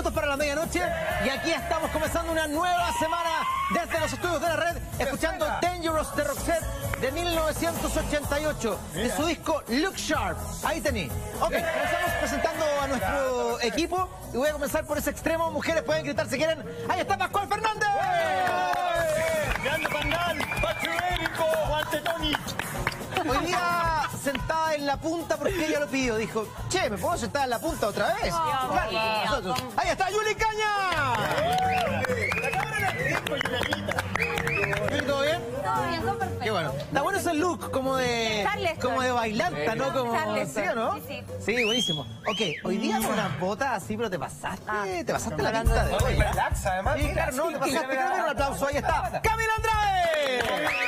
minutos para la medianoche y aquí estamos comenzando una nueva semana desde los estudios de la red, escuchando Dangerous de Roxette de 1988, de su disco Look Sharp. Ahí tení. Ok, comenzamos presentando a nuestro equipo y voy a comenzar por ese extremo. Mujeres pueden gritar si quieren. Ahí está Pascual Fernández. ¡Grande Pangal! ¡Pacho Érico! ¡Guante Tony! Hoy día sentada en la punta porque ella lo pidió. Dijo, che, ¿me puedo sentar en la punta otra vez? Claro, nosotros. Ahí está Yuli Caña. La cámara la tengo, Yulianita. ¿Yuli, todo bien? Todo bien, todo perfecto. Qué bueno. Está bueno ese look como de bailanta, ¿no? Como, ¿sí o no? Sí. Sí, buenísimo. Ok, hoy día con unas botas así, pero te pasaste la Hablando pinta de hoy. relax, además. Sí, claro, no, te pasaste. Quiero un aplauso, ahí está. ¡Camila Andrade!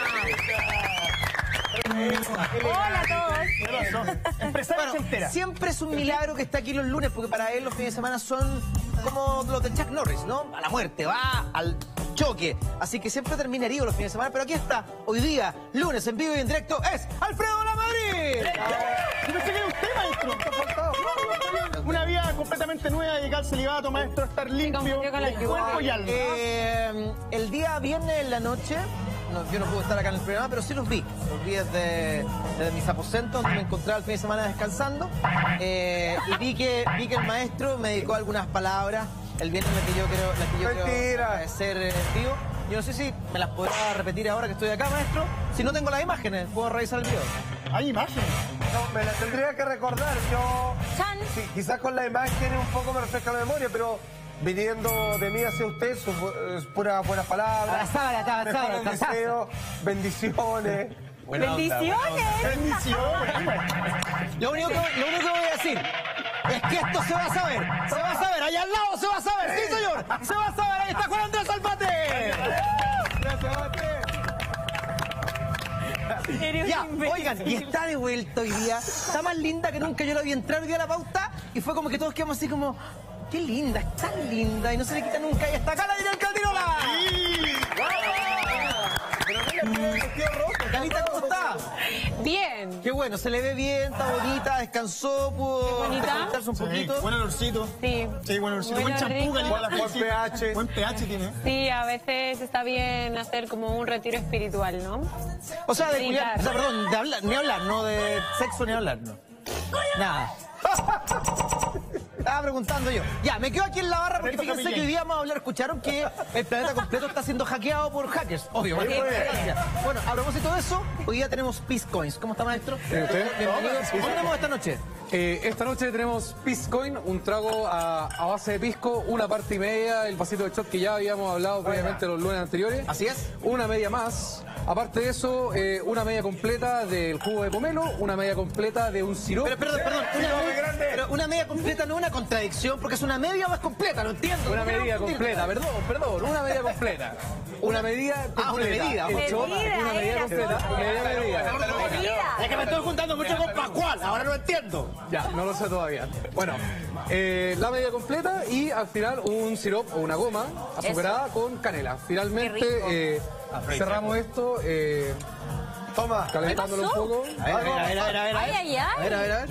Hola a todos. Empresaria Bueno, soltera. siempre es un milagro que está aquí los lunes, porque para él los fines de semana son como los de Chuck Norris, ¿no? A la muerte, va al choque. Así que siempre termina herido los fines de semana, pero aquí está, hoy día, lunes, en vivo y en directo, es Alfredo Lamadrid. Yo pensé que era usted, maestro. Una vida completamente nueva, dedicar al celibato, maestro, a estar limpio, confundió con la de cuerpo y alma. El día viernes en la noche, yo no pude estar acá en el programa, pero sí los vi desde mis aposentos, donde me encontraba el fin de semana descansando, y vi que el maestro me dedicó algunas palabras el viernes en las que yo creo ser vivo. Yo no sé si me las podrá repetir ahora que estoy acá, maestro. Si no tengo las imágenes, puedo revisar el video. Hay imágenes. No, me la tendría que recordar. Yo, Chan. sí, quizás con la imagen un poco me refresca la memoria, pero viniendo de mí hacia usted, son puras buenas palabras. Mejores deseos, bendiciones. Bendiciones. Bendiciones. Lo único que voy a decir es que esto se va a saber. Se va a saber. Allá al lado se va a saber. Sí, señor. Se va a saber. Ahí está Juan Andrés Alpate. Gracias, Mate. Ya, oigan, y está de vuelta hoy día. Está más linda que nunca. Yo la vi entrar hoy día a la pauta y fue como que todos quedamos así como, qué linda, es tan linda y no se le quita nunca. Y está acá la Daniel Caldirola. Pero mira, el vestido rojo. Calita, ¿cómo está? Bien. Qué bueno, se le ve bien, está bonita, descansó, pudo bonita. desconectarse un poquito. Buen olorcito. Sí. Sí, buen olorcito. Bueno, Buen champú, rico. Galita. Buen pH. Buen pH tiene. Sí, a veces está bien hacer como un retiro espiritual, ¿no? O sea, de Meditar. culiar, o sea, perdón, de hablar, ni hablar, no de sexo ni hablar, no. Nada. Estaba preguntando yo. Ya, me quedo aquí en la barra porque Atento, fíjense que hoy día vamos a hablar, escucharon que el planeta completo está siendo hackeado por hackers. Obvio, Sí, gracias. Bueno, a propósito de eso, hoy día tenemos Peace Coins. ¿Cómo está, maestro? ¿Usted? Bienvenidos. ¿Qué tenemos esta noche? Esta noche tenemos Pisco Coin, un trago a base de pisco, una parte y media, el vasito de shot que ya habíamos hablado previamente los lunes anteriores. Así es. Una media más. Aparte de eso, una media completa del jugo de pomelo, una media completa de un sirope. Pero, perdón, pero una media completa no es una contradicción, porque es una media más completa, lo entiendo. Una ¿Por qué no medida confundir? completa, perdón, una medida completa. Una medida completa. una medida. El shot, Medida, una medida era completa, solo. media medida. Es que me estoy juntando mucho con Pascual, ahora no entiendo. Ya, no lo sé todavía. Bueno, la medida completa y al final un sirope o una goma azucarada con canela. Finalmente cerramos esto Toma. calentándolo un poco. A ver. Ay. A ver.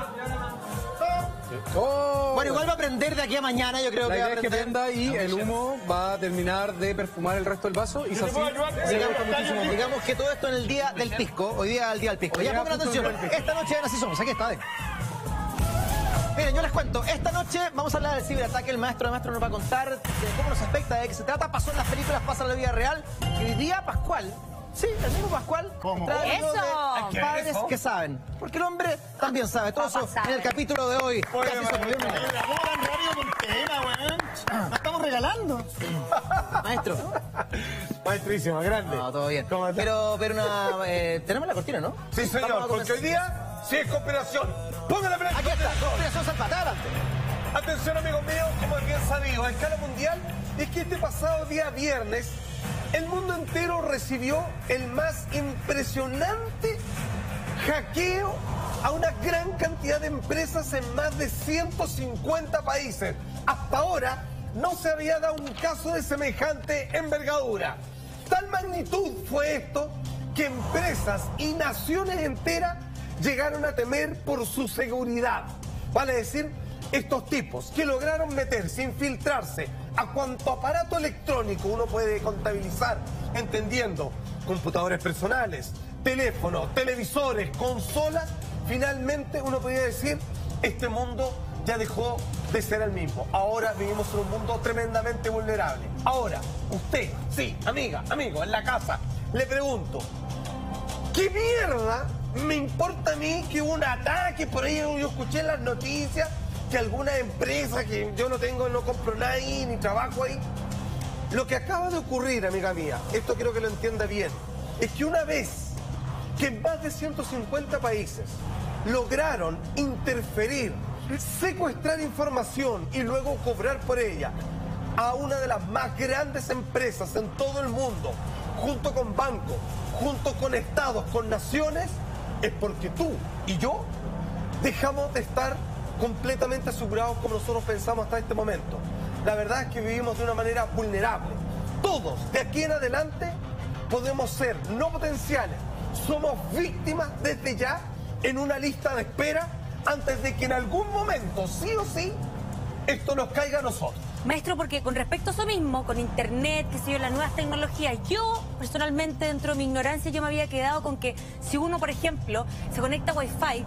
Oh, Bueno, igual va a aprender de aquí a mañana, yo creo la que va a idea es que aprender. prenda y el humo va a terminar de perfumar el resto del vaso y así se gusta muchísimo. Digamos que todo esto en el día del pisco, hoy día es el día del pisco. Hoy Ya día pongan justo atención, el día del pisco. esta noche en Así Somos, aquí está, Miren, yo les cuento, esta noche vamos a hablar del ciberataque, el maestro nos va a contar de cómo nos afecta, de qué se trata, pasó en las películas, pasa en la vida real, y hoy día Pascual, sí, el mismo Pascual, ¿Cómo? trae algo ¡Eso! de padres que saben, porque el hombre también sabe, todo eso en el capítulo de hoy. Oye, Así Somos, bienvenido. tan rápido con tema, weón. La estamos regalando. Maestro. Maestrísima, grande. No, todo bien. ¿Cómo está? Pero tenemos la cortina, ¿no? Sí, Vamos señor, a porque hoy día sí es conspiración. Póngale frente. Aquí está, Operación Zapata, adelante. Atención, amigos míos, como es bien sabido, a escala mundial, es que este pasado día viernes, el mundo entero recibió el más impresionante hackeo a una gran cantidad de empresas en más de 150 países. Hasta ahora no se había dado un caso de semejante envergadura. Tal magnitud fue esto que empresas y naciones enteras llegaron a temer por su seguridad. Vale decir, estos tipos que lograron meterse, infiltrarse a cuanto aparato electrónico uno puede contabilizar, entendiendo computadores personales, teléfonos, televisores, consolas, finalmente uno podría decir, este mundo ya dejó de ser el mismo. Ahora vivimos en un mundo tremendamente vulnerable. Ahora, usted, sí, amiga, amigo, en la casa, le pregunto, ¿qué mierda me importa a mí que un ataque por ahí? Yo escuché en las noticias que alguna empresa que yo no tengo, no compro nada ahí, ni trabajo ahí. Lo que acaba de ocurrir, amiga mía, esto quiero que lo entienda bien, es que una vez que más de 150 países lograron interferir, secuestrar información y luego cobrar por ella a una de las más grandes empresas en todo el mundo, junto con bancos, junto con estados, con naciones, es porque tú y yo dejamos de estar completamente asegurados como nosotros pensamos hasta este momento. La verdad es que vivimos de una manera vulnerable. Todos, de aquí en adelante, podemos ser no potenciales. Somos víctimas desde ya en una lista de espera antes de que en algún momento, sí o sí, esto nos caiga a nosotros. Maestro, porque con respecto a eso mismo, con internet, qué sé yo, las nuevas tecnologías, yo personalmente, dentro de mi ignorancia, yo me había quedado con que si uno, por ejemplo, se conecta a Wi-Fi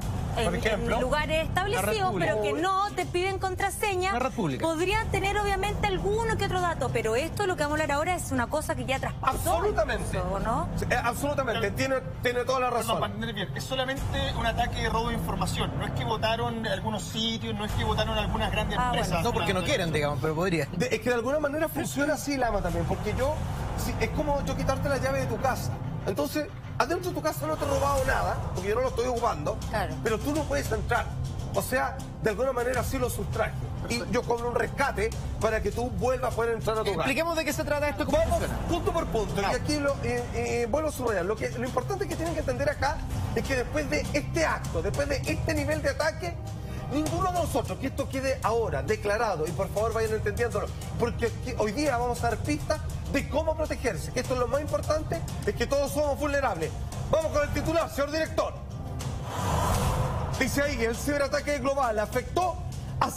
en lugares establecidos, pero que no te piden contraseña, podría tener obviamente alguno que otro dato, pero esto, lo que vamos a hablar ahora, es una cosa que ya traspasó. Absolutamente. Eso, ¿no? Absolutamente, tiene toda la razón. No, para entender bien, es solamente un ataque de robo de información. No es que votaron algunos sitios, no es que votaron algunas grandes empresas. Bueno. No porque no quieren, digamos, pero podría. Es que de alguna manera funciona así, Lama, también, porque es como yo quitarte la llave de tu casa. Entonces, adentro de tu casa no te he robado nada, porque yo no lo estoy ocupando, claro, pero tú no puedes entrar. O sea, de alguna manera sí lo sustraje. Y yo cobro un rescate para que tú vuelvas a poder entrar a tu casa. Expliquemos de qué se trata esto, cómo Vamos funciona. punto por punto. Y aquí vuelvo a subrayar. Lo importante que tienen que entender acá es que después de este acto, después de este nivel de ataque, ninguno de nosotros, que esto quede ahora declarado, y por favor vayan entendiéndolo, porque hoy día vamos a dar pistas de cómo protegerse, que esto es lo más importante, es que todos somos vulnerables. Vamos con el titular, señor director. Dice ahí que el ciberataque global afectó a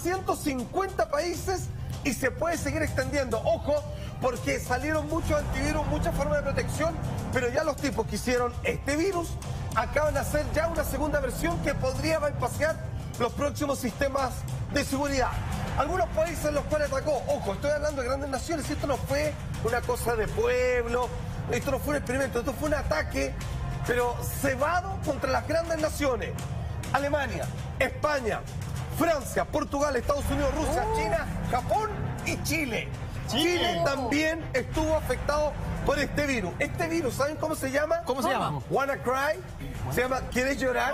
150 países y se puede seguir extendiendo. Ojo, porque salieron muchos antivirus, muchas formas de protección, pero ya los tipos que hicieron este virus acaban de hacer ya una segunda versión que podría bypassear los próximos sistemas de seguridad. Algunos países en los cuales atacó, ojo, estoy hablando de grandes naciones, esto no fue una cosa de pueblo, esto no fue un experimento, esto fue un ataque, pero cebado contra las grandes naciones. Alemania, España, Francia, Portugal, Estados Unidos, Rusia, China, Japón y Chile. Chile también estuvo afectado por este virus. Este virus, ¿saben cómo se llama? ¿Cómo se llama? Wanna Cry. Se llama ¿Quieres llorar?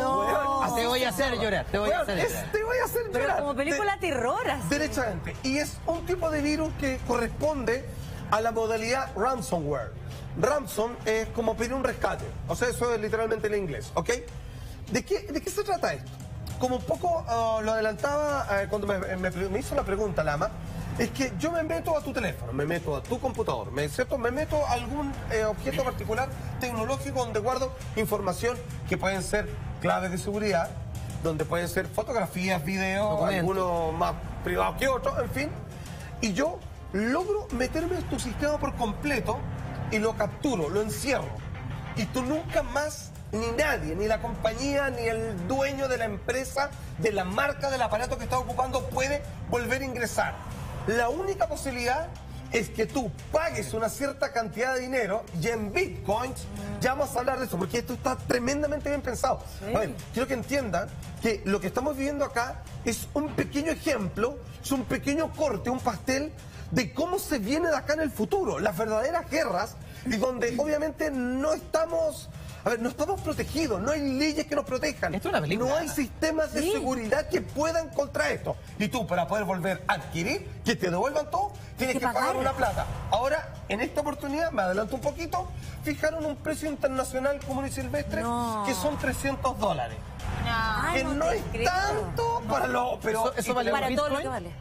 No. Te voy a hacer llorar, te voy a hacer llorar. Te voy a hacer pero llorar. como película terror, así. Derechamente. Y es un tipo de virus que corresponde a la modalidad ransomware. Ransom es como pedir un rescate. O sea, eso es literalmente en inglés, ¿ok? ¿De qué se trata esto? Como un poco lo adelantaba cuando me hizo la pregunta, Lama, es que yo me meto a tu teléfono, me meto a tu computador, me meto a algún objeto particular tecnológico donde guardo información que pueden ser claves de seguridad, donde pueden ser fotografías, videos, algunos más privados que otros, en fin. Y yo logro meterme en tu sistema por completo y lo capturo, lo encierro. Y tú nunca más, ni nadie, ni la compañía, ni el dueño de la empresa, de la marca del aparato que está ocupando puede volver a ingresar. La única posibilidad es que tú pagues una cierta cantidad de dinero y en bitcoins, ya vamos a hablar de eso, porque esto está tremendamente bien pensado. A ver, quiero que entiendan que lo que estamos viviendo acá es un pequeño ejemplo, es un pequeño corte, un pastel de cómo se viene de acá en el futuro, las verdaderas guerras, y donde obviamente no estamos... A ver, no estamos protegidos, no hay leyes que nos protejan. Esto es una película. No hay sistemas de seguridad que puedan contra esto. Y tú, para poder volver a adquirir, que te devuelvan todo, tienes que pagar una plata. Ahora, en esta oportunidad, me adelanto un poquito, fijaron un precio internacional común y silvestre, que son $300. Que no es tanto para lo... Pero ¿Eso vale para un todo lo Bitcoin? que vale.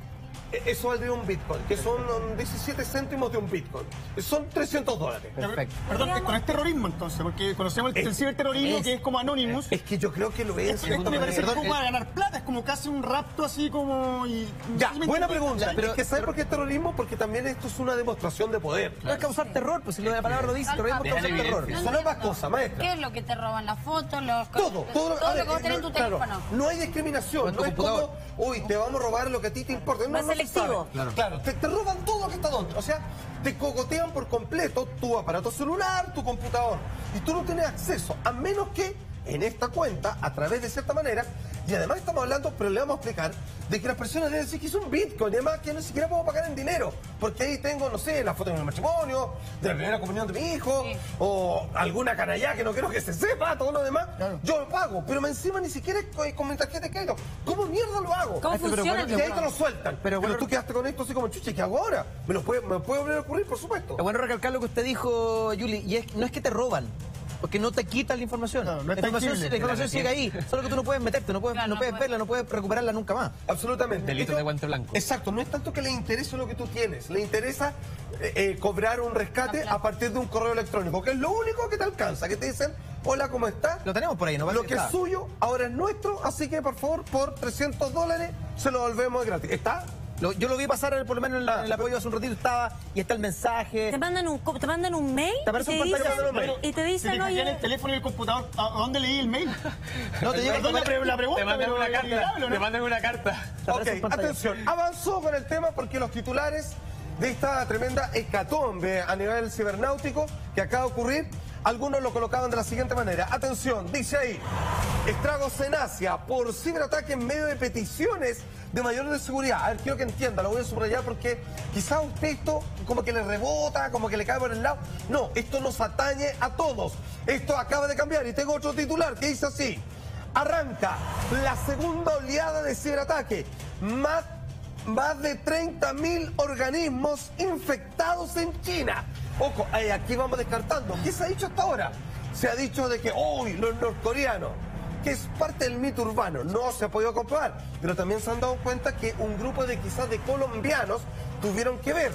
Eso valdría un Bitcoin, que son 17 céntimos de un Bitcoin. Son $300. Perfecto. Perdón, esto no es terrorismo entonces, porque conocemos el ciberterrorismo que es como Anonymous. Es que yo creo que lo es. Esto me parece que es como para ganar plata, es como casi un rapto así como... Ya, buena pregunta. Pero es que ¿sabes por qué es terrorismo? Porque también esto es una demostración de poder. No es causar terror, pues si la palabra lo dice, terrorismo es causar terror. Son ambas cosas, maestra. ¿Qué es lo que te roban? ¿Las fotos? Todo lo que vos tenés en tu teléfono. No hay discriminación, no es como, uy, te vamos a robar lo que a ti te importa. No, Más selectivo. Claro, te roban todo lo que está dentro. O sea, te cogotean por completo tu aparato celular, tu computador. Y tú no tienes acceso, a menos que en esta cuenta, a través de cierta manera, y además estamos hablando, pero le vamos a explicar, de que las personas deben decir que es un Bitcoin, y además que no siquiera puedo pagar en dinero, porque ahí tengo, no sé, la foto de mi matrimonio, de la primera comunión de mi hijo, o alguna canallá que no quiero que se sepa, todo lo demás, yo lo pago, pero encima ni siquiera es con mi tarjeta de crédito. ¿Cómo mierda lo hago? ¿Cómo funciona? Y ahí te lo sueltan. Pero tú quedaste con esto así como, chucha, ¿qué hago ahora? Me puede volver a ocurrir, por supuesto. Es bueno recalcar lo que usted dijo, Yuli, y no es que te roban. Porque no te quitan la información. No, no la es información sigue ahí. Solo que tú no puedes meterte, no puedes verla, no puedes recuperarla nunca más. Absolutamente. Delito de guante blanco. Exacto, no es tanto que le interese lo que tú tienes, le interesa cobrar un rescate a partir de un correo electrónico, que es lo único que te alcanza, que te dicen, hola, ¿cómo estás? Lo tenemos por ahí, ¿no? Lo que es suyo ahora es nuestro, así que por favor, por $300 se lo volvemos gratis. ¿Está? Yo lo vi pasar por lo menos en el apoyo hace un ratito, estaba y está el mensaje. Te mandan un mail ¿Te aparece un pantalla? y te dicen, Si oye, en el teléfono y el computador, ¿a dónde leí el mail? No, te llega Perdón la pregunta, Te mandan pero una es carta. inevitable, ¿no? Te mandan una carta. Ok, atención, avanzó con el tema porque los titulares de esta tremenda hecatombe a nivel cibernáutico que acaba de ocurrir, algunos lo colocaban de la siguiente manera. Atención, dice ahí, estragos en Asia por ciberataque en medio de peticiones de mayor de seguridad. A ver, quiero que entienda, lo voy a subrayar porque quizás a usted esto como que le rebota, como que le cae por el lado. No, esto nos atañe a todos. Esto acaba de cambiar y tengo otro titular que dice así. Arranca la segunda oleada de ciberataque. Más de 30.000 organismos infectados en China. Ojo, aquí vamos descartando. ¿Qué se ha dicho hasta ahora? Se ha dicho de que, uy, los norcoreanos, que es parte del mito urbano, no se ha podido comprobar, pero también se han dado cuenta que un grupo de quizás de colombianos tuvieron que ver.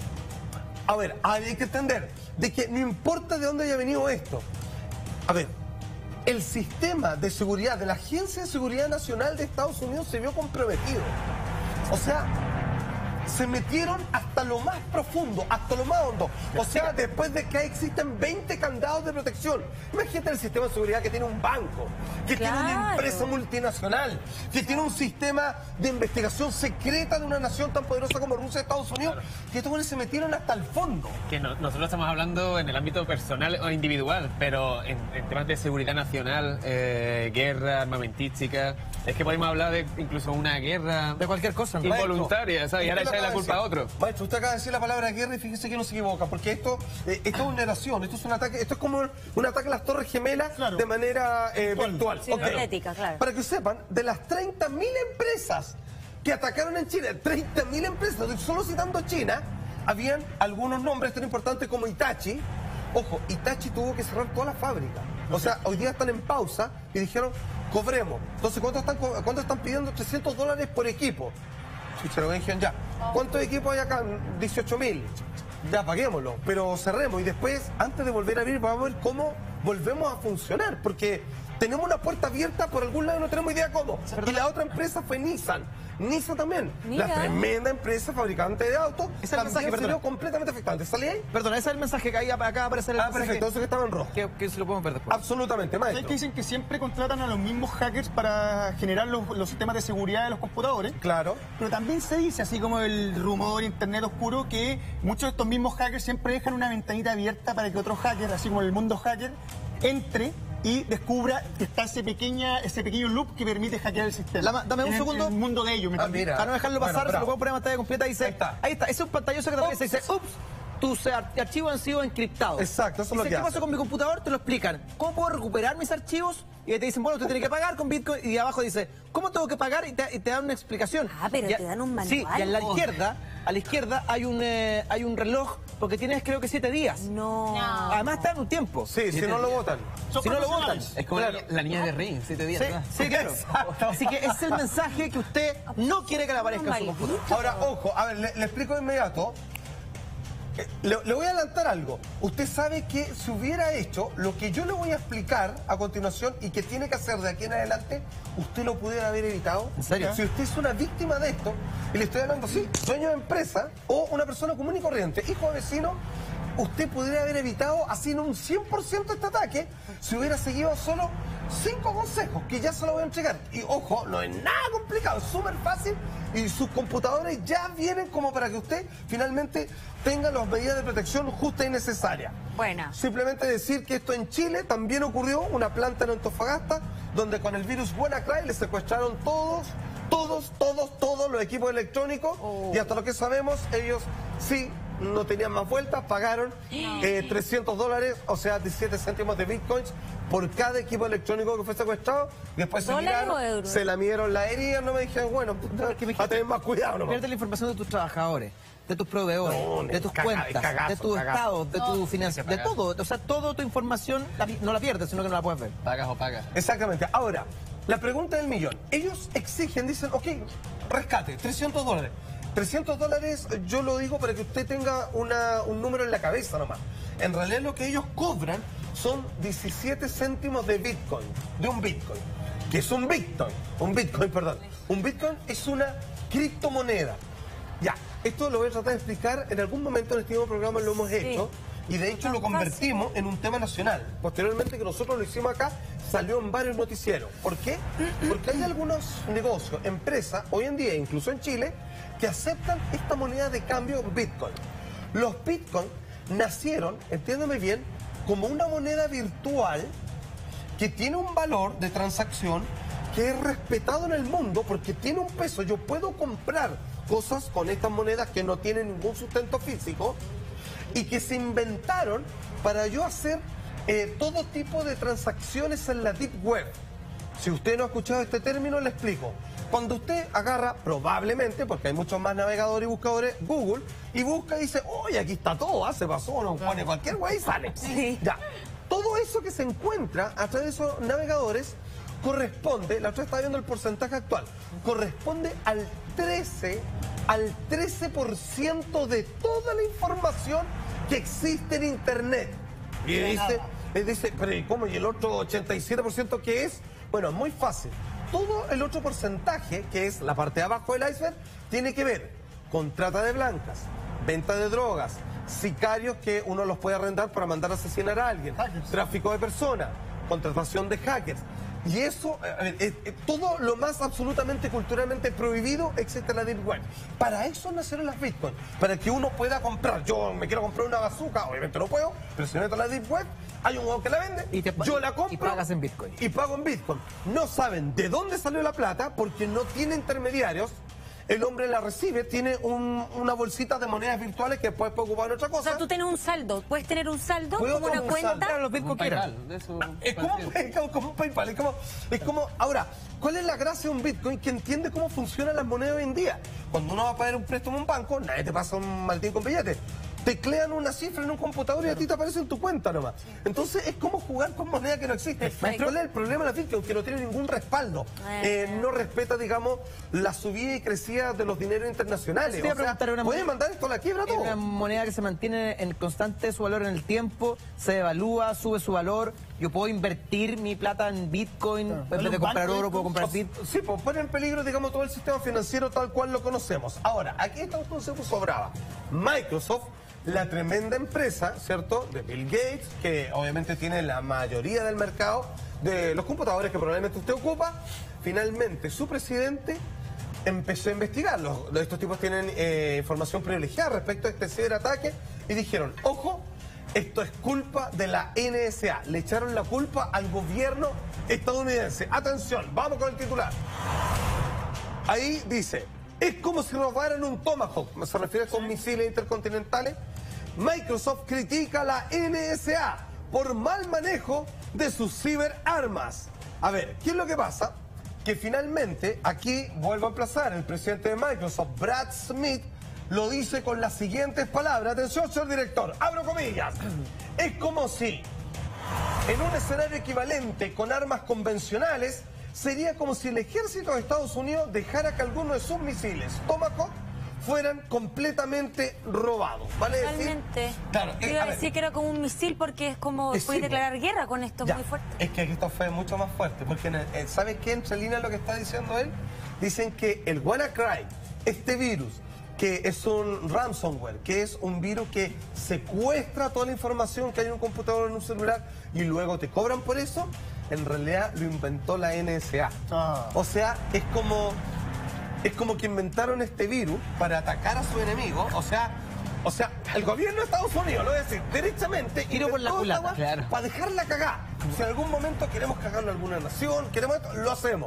A ver, hay que entender de que no importa de dónde haya venido esto. A ver, el sistema de seguridad de la Agencia de Seguridad Nacional de Estados Unidos se vio comprometido. O sea, se metieron hasta lo más profundo, hasta lo más hondo. O sea, después de que existen 20 candados de protección. Imagínate el sistema de seguridad que tiene un banco, que tiene una empresa multinacional, que tiene un sistema de investigación secreta de una nación tan poderosa como Rusia y Estados Unidos, que estos se metieron hasta el fondo. Que nosotros estamos hablando en el ámbito personal o individual, pero en temas de seguridad nacional, guerra armamentística, es que podemos hablar de incluso una guerra De cualquier cosa, ¿no? involuntaria, ¿sabes? Y ahora echarle la culpa a otro. Maestro, usted acaba de decir la palabra guerra y fíjese que no se equivoca, porque esto es vulneración, esto es un ataque, esto es como un ataque a las Torres Gemelas de manera virtual. Cibernética, claro. Para que sepan, de las 30.000 empresas que atacaron en China, 30.000 empresas, solo citando China, habían algunos nombres tan importantes como Hitachi. Ojo, Hitachi tuvo que cerrar toda la fábrica. O sea, hoy día están en pausa y dijeron, cobremos. Entonces, ¿cuánto están pidiendo? $300 por equipo. Se lo dijeron ya. ¿Cuántos equipos hay acá? 18.000. Ya, paguémoslo, pero cerremos. Y después, antes de volver a abrir, vamos a ver cómo volvemos a funcionar. Porque tenemos una puerta abierta por algún lado y no tenemos idea cómo. Y la otra empresa fue Nissan. Nissan también, Mira. la tremenda empresa fabricante de autos, Ese es el mensaje, también salió perdón. completamente afectante. ¿Sale ahí? Perdón, ese es el mensaje que ahí acá aparece el mensaje Perfecto, eso que estaba en rojo. que se lo podemos ver después. Absolutamente, ¿Sabes maestro. que dicen que siempre contratan a los mismos hackers para generar los sistemas de seguridad de los computadores? Claro. Pero también se dice, así como el rumor internet oscuro, que muchos de estos mismos hackers siempre dejan una ventanita abierta para que otro hacker, así como el mundo hacker, entre y descubra que está ese pequeño loop que permite hackear el sistema. Lama, dame un En segundo. el mundo de ellos, me parece. mira. Para no dejarlo Bueno, pasar, se bravo. lo puedo poner en pantalla completa. Dice, Ahí está. Ese es un pantallazo que te aparece. Dice, ups, tus archivos han sido encriptados. Exacto, eso es lo Dice, que ¿qué pasó hace. con mi computador? Te lo explican. ¿Cómo puedo recuperar mis archivos? Y ahí te dicen, bueno, usted tiene que pagar con Bitcoin. Y abajo dice, ¿cómo tengo que pagar? Y te dan una explicación. Ah, pero Y te dan un manual. Sí, y a la izquierda hay un reloj, porque tienes creo que 7 días. No. Además está en un tiempo. Sí, si no lo votan. Si no lo votan. Es como la niña de Ring, 7 días. Sí, ¿verdad? sí, claro. Así que ese es el mensaje que usted no quiere que le aparezca en su computador. Ahora, ojo, a ver, le explico de inmediato. Le voy a adelantar algo. Usted sabe que si hubiera hecho lo que yo le voy a explicar a continuación y que tiene que hacer de aquí en adelante, usted lo pudiera haber evitado. ¿En serio? Si usted es una víctima de esto, y le estoy hablando así, dueño de empresa o una persona común y corriente, hijo de vecino, usted pudiera haber evitado así en un 100% este ataque si hubiera seguido solo 5 consejos, que ya se lo voy a entregar. Y ojo, no es nada complicado, es súper fácil y sus computadores ya vienen como para que usted finalmente tenga las medidas de protección justas y necesarias. Buena. Simplemente decir que esto en Chile también ocurrió, una planta en Antofagasta, donde con el virus WannaCry le secuestraron todos los equipos electrónicos y hasta lo que sabemos, ellos sí no tenían más vueltas, pagaron $300, o sea, 17 céntimos de bitcoins por cada equipo electrónico que fue secuestrado. Después se ¿Dólares miraron, o euros? se la midieron la herida, no me dijeron, bueno, a tener más cuidado nomás. Pierde la información de tus trabajadores, de tus proveedores, No, de tus es cuentas, cagazo, de tus cagazo. estados, de tu financiación, de todo. O sea, toda tu información no la pierdes, sino que no la puedes ver. Pagas o pagas. Exactamente. Ahora, la pregunta del millón. Ellos exigen, dicen, ok, rescate, $300. $300 yo lo digo para que usted tenga un número en la cabeza nomás. En realidad lo que ellos cobran son 17 céntimos de Bitcoin, de un Bitcoin. Que es un Bitcoin, perdón. Un Bitcoin es una criptomoneda. Ya, esto lo voy a tratar de explicar en algún momento en este mismo programa, lo hemos hecho. Y de hecho lo convertimos en un tema nacional. Posteriormente que nosotros lo hicimos acá, salió en varios noticieros. ¿Por qué? Porque hay algunos negocios, empresas, hoy en día, incluso en Chile, que aceptan esta moneda de cambio Bitcoin. Los Bitcoin nacieron, entiéndeme bien, como una moneda virtual que tiene un valor de transacción que es respetado en el mundo porque tiene un peso. Yo puedo comprar cosas con estas monedas que no tienen ningún sustento físico y que se inventaron para yo hacer todo tipo de transacciones en la Deep Web. Si usted no ha escuchado este término, le explico. Cuando usted agarra, probablemente, porque hay muchos más navegadores y buscadores, Google, y busca y dice, oye, aquí está todo, se pasó, no pone cualquier güey y sale. Sí. Ya. Todo eso que se encuentra a través de esos navegadores corresponde, la otra estaba viendo el porcentaje actual, corresponde al 13% de toda la información que existe en Internet. Y dice, pero ¿y cómo? ¿Y el otro 87% qué es? Bueno, es muy fácil. Todo el otro porcentaje, que es la parte de abajo del iceberg, tiene que ver con trata de blancas, venta de drogas, sicarios que uno los puede arrendar para mandar a asesinar a alguien, tráfico de personas, contratación de hackers. Y eso, todo lo más absolutamente culturalmente prohibido existe en la Deep Web. Para eso nacieron las Bitcoin, para que uno pueda comprar. Yo me quiero comprar una bazooka, obviamente no puedo, pero si me meto en la Deep Web, hay un huevo que la vende, yo la compro y pagas en Bitcoin. Y pago en Bitcoin. No saben de dónde salió la plata porque no tiene intermediarios. El hombre la recibe, tiene una bolsita de monedas virtuales que después puede ocupar en otra cosa. O sea, tú tienes un saldo. ¿Puedes tener un saldo Puedo como una tener un saldo. cuenta? Claro, los Bitcoin que eran. Es como un PayPal, es como, ahora, ¿cuál es la gracia de un Bitcoin? Que entiende cómo funcionan las monedas hoy en día. Cuando uno va a pagar un préstamo a un banco, nadie te pasa un maletín con billetes. Teclean una cifra en un computador y a ti te aparece en tu cuenta nomás. Entonces es como jugar con moneda que no existe. ¿Cuál es el problema de la Bitcoin? Que no tiene ningún respaldo. No respeta, digamos, la subida y crecida de los dineros internacionales. Sí, o sea, puede mandar esto a la quiebra Es todo. una moneda que se mantiene en constante su valor en el tiempo, se devalúa, sube su valor. Yo puedo invertir mi plata en Bitcoin, en vez de comprar oro, puedo comprar Bitcoin. Sí, pues pone en peligro, digamos, todo el sistema financiero tal cual lo conocemos. Ahora, aquí está un consejo sobraba. Microsoft, la tremenda empresa, ¿cierto?, de Bill Gates, que obviamente tiene la mayoría del mercado de los computadores que probablemente usted ocupa, finalmente su presidente empezó a investigarlos. Estos tipos tienen información privilegiada respecto a este ciberataque y dijeron, ojo, esto es culpa de la NSA. Le echaron la culpa al gobierno estadounidense. Atención, vamos con el titular. Ahí dice, es como si robaran un Tomahawk. Se refiere con misiles intercontinentales. Microsoft critica a la NSA por mal manejo de sus ciberarmas. A ver, ¿qué es lo que pasa? Que finalmente, aquí vuelvo a emplazar, el presidente de Microsoft, Brad Smith, lo dice con las siguientes palabras. Atención, señor director, abro comillas. Es como si en un escenario equivalente con armas convencionales, sería como si el ejército de Estados Unidos dejara que algunos de sus misiles Tomahawk fueran completamente robados. ¿Vale decir? Totalmente. Claro, Yo iba a a ver. decir que era como un misil porque es como Sí, puedes po. declarar guerra con esto, Ya, muy fuerte. es que esto fue mucho más fuerte, porque ¿sabes qué? Entre líneas lo que está diciendo él, dicen que el WannaCry, este virus, que es un ransomware, que es un virus que secuestra toda la información que hay en un computador o en un celular y luego te cobran por eso, en realidad lo inventó la NSA. Ah. O sea, es como que inventaron este virus para atacar a su enemigo, o sea, el gobierno de Estados Unidos, lo voy a decir, derechamente, Tiro por la inventó esta culata, weá claro. para dejarla cagar. Si en algún momento queremos cagarlo a alguna nación, queremos esto, lo hacemos.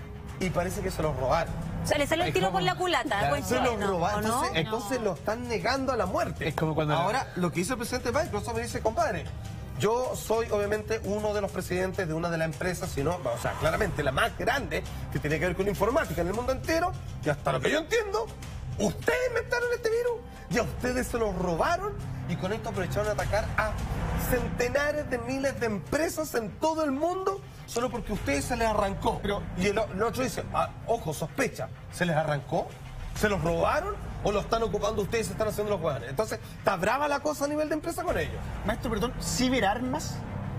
Y parece que se los robaron. O sea, le salió el Es tiro como- por la culata, Claro, buen Se los chileno, robaron. ¿o no? Entonces lo están negando a la muerte. Es como cuando- Ahora, lo que hizo el presidente Biden, incluso me dice, compadre, yo soy obviamente uno de los presidentes de una de las empresas, sino, o sea, claramente la más grande que tiene que ver con informática en el mundo entero, y hasta lo que yo entiendo, ustedes inventaron este virus, y a ustedes se lo robaron, y con esto aprovecharon a atacar a centenares de miles de empresas en todo el mundo, solo porque a ustedes se les arrancó. Y el otro dice, ojo, sospecha, ¿se les arrancó? ¿Se los robaron? ¿O lo están ocupando ustedes y se están haciendo los hueones? Entonces, está brava la cosa a nivel de empresa con ellos. Maestro, perdón, ¿ciberarmas?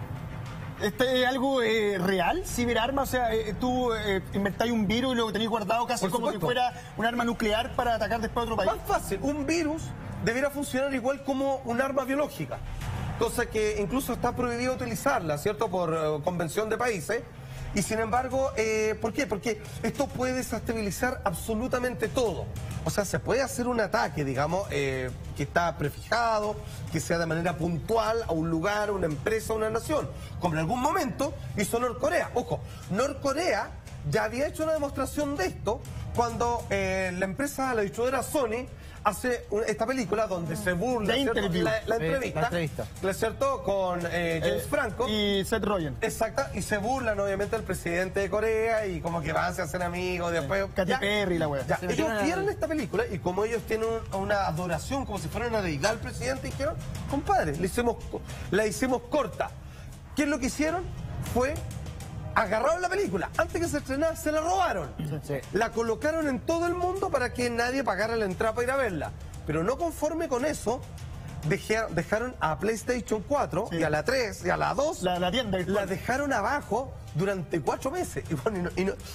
¿Este es algo real? ¿Ciberarmas? O sea, tú inventáis un virus y lo tenéis guardado casi Por como si supuesto. fuera un arma nuclear para atacar después a otro país. Más fácil, un virus debería funcionar igual como un arma biológica, cosa que incluso está prohibido utilizarla, ¿cierto? Por convención de países. Y sin embargo, ¿por qué? Porque esto puede desestabilizar absolutamente todo. O sea, se puede hacer un ataque, digamos, que está prefijado, que sea de manera puntual a un lugar, a una empresa, a una nación. Como en algún momento hizo Norcorea. Ojo, Norcorea ya había hecho una demostración de esto cuando la empresa, la distribuidora Sony, hace esta película donde se burla, The ¿cierto? Interview. La entrevista, la entrevista. ¿cierto? Con James Franco. Y Seth Rogen. Exacto, y se burlan obviamente del presidente de Corea y como que van a ser amigos, después... Katy Perry, la wea. Ya, Se ellos metieron vieron al- esta película y como ellos tienen una adoración, como si fuera una deidad al presidente, dijeron, compadre, la hicimos corta. ¿Qué es lo que hicieron? Fue... Agarraron la película, antes que se estrenara, se la robaron. Sí. La colocaron en todo el mundo para que nadie pagara la entrada para ir a verla. Pero no conforme con eso, dejaron a PlayStation 4 Sí. y a la 3 y a la 2, La tienda virtual. la dejaron abajo durante 4 meses. Y, bueno,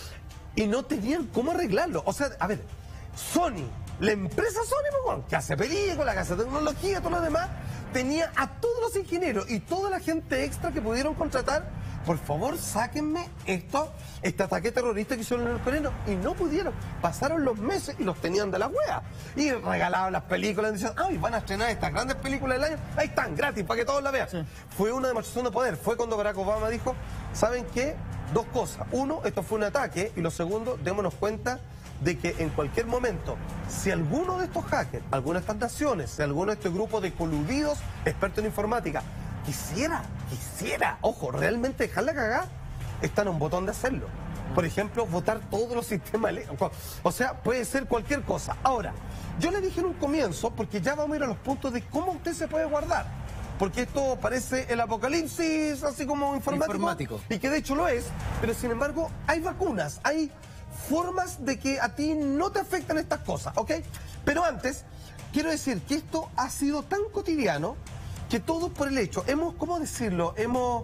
y no tenían cómo arreglarlo. O sea, a ver, Sony, la empresa Sony, pues, bueno, que hace películas, que hace tecnología, todo lo demás, tenía a todos los ingenieros y toda la gente extra que pudieron contratar. Por favor, sáquenme este ataque terrorista que hicieron los coreanos. Y no pudieron. Pasaron los meses y los tenían de la wea. Y regalaban las películas. Dicen, ay, van a estrenar estas grandes películas del año. Ahí están, gratis, para que todos la vean. Sí. Fue una demostración de poder. Fue cuando Barack Obama dijo, ¿saben qué? Dos cosas. Uno, esto fue un ataque. Y lo segundo, démonos cuenta de que en cualquier momento, si alguno de estos hackers, alguna de estas naciones, si alguno de este grupo de coludidos expertos en informática, quisiera, ojo, realmente dejarla cagar, están a un botón de hacerlo. Por ejemplo, votar todos los sistemas eléctricos. O sea, puede ser cualquier cosa. Ahora, yo le dije en un comienzo, porque ya vamos a ir a los puntos de cómo usted se puede guardar. Porque esto parece el apocalipsis, así como informático. Y que de hecho lo es, pero sin embargo, hay vacunas, hay formas de que a ti no te afectan estas cosas, ¿ok? Pero antes, quiero decir que esto ha sido tan cotidiano que todos por el hecho, ¿cómo decirlo? Hemos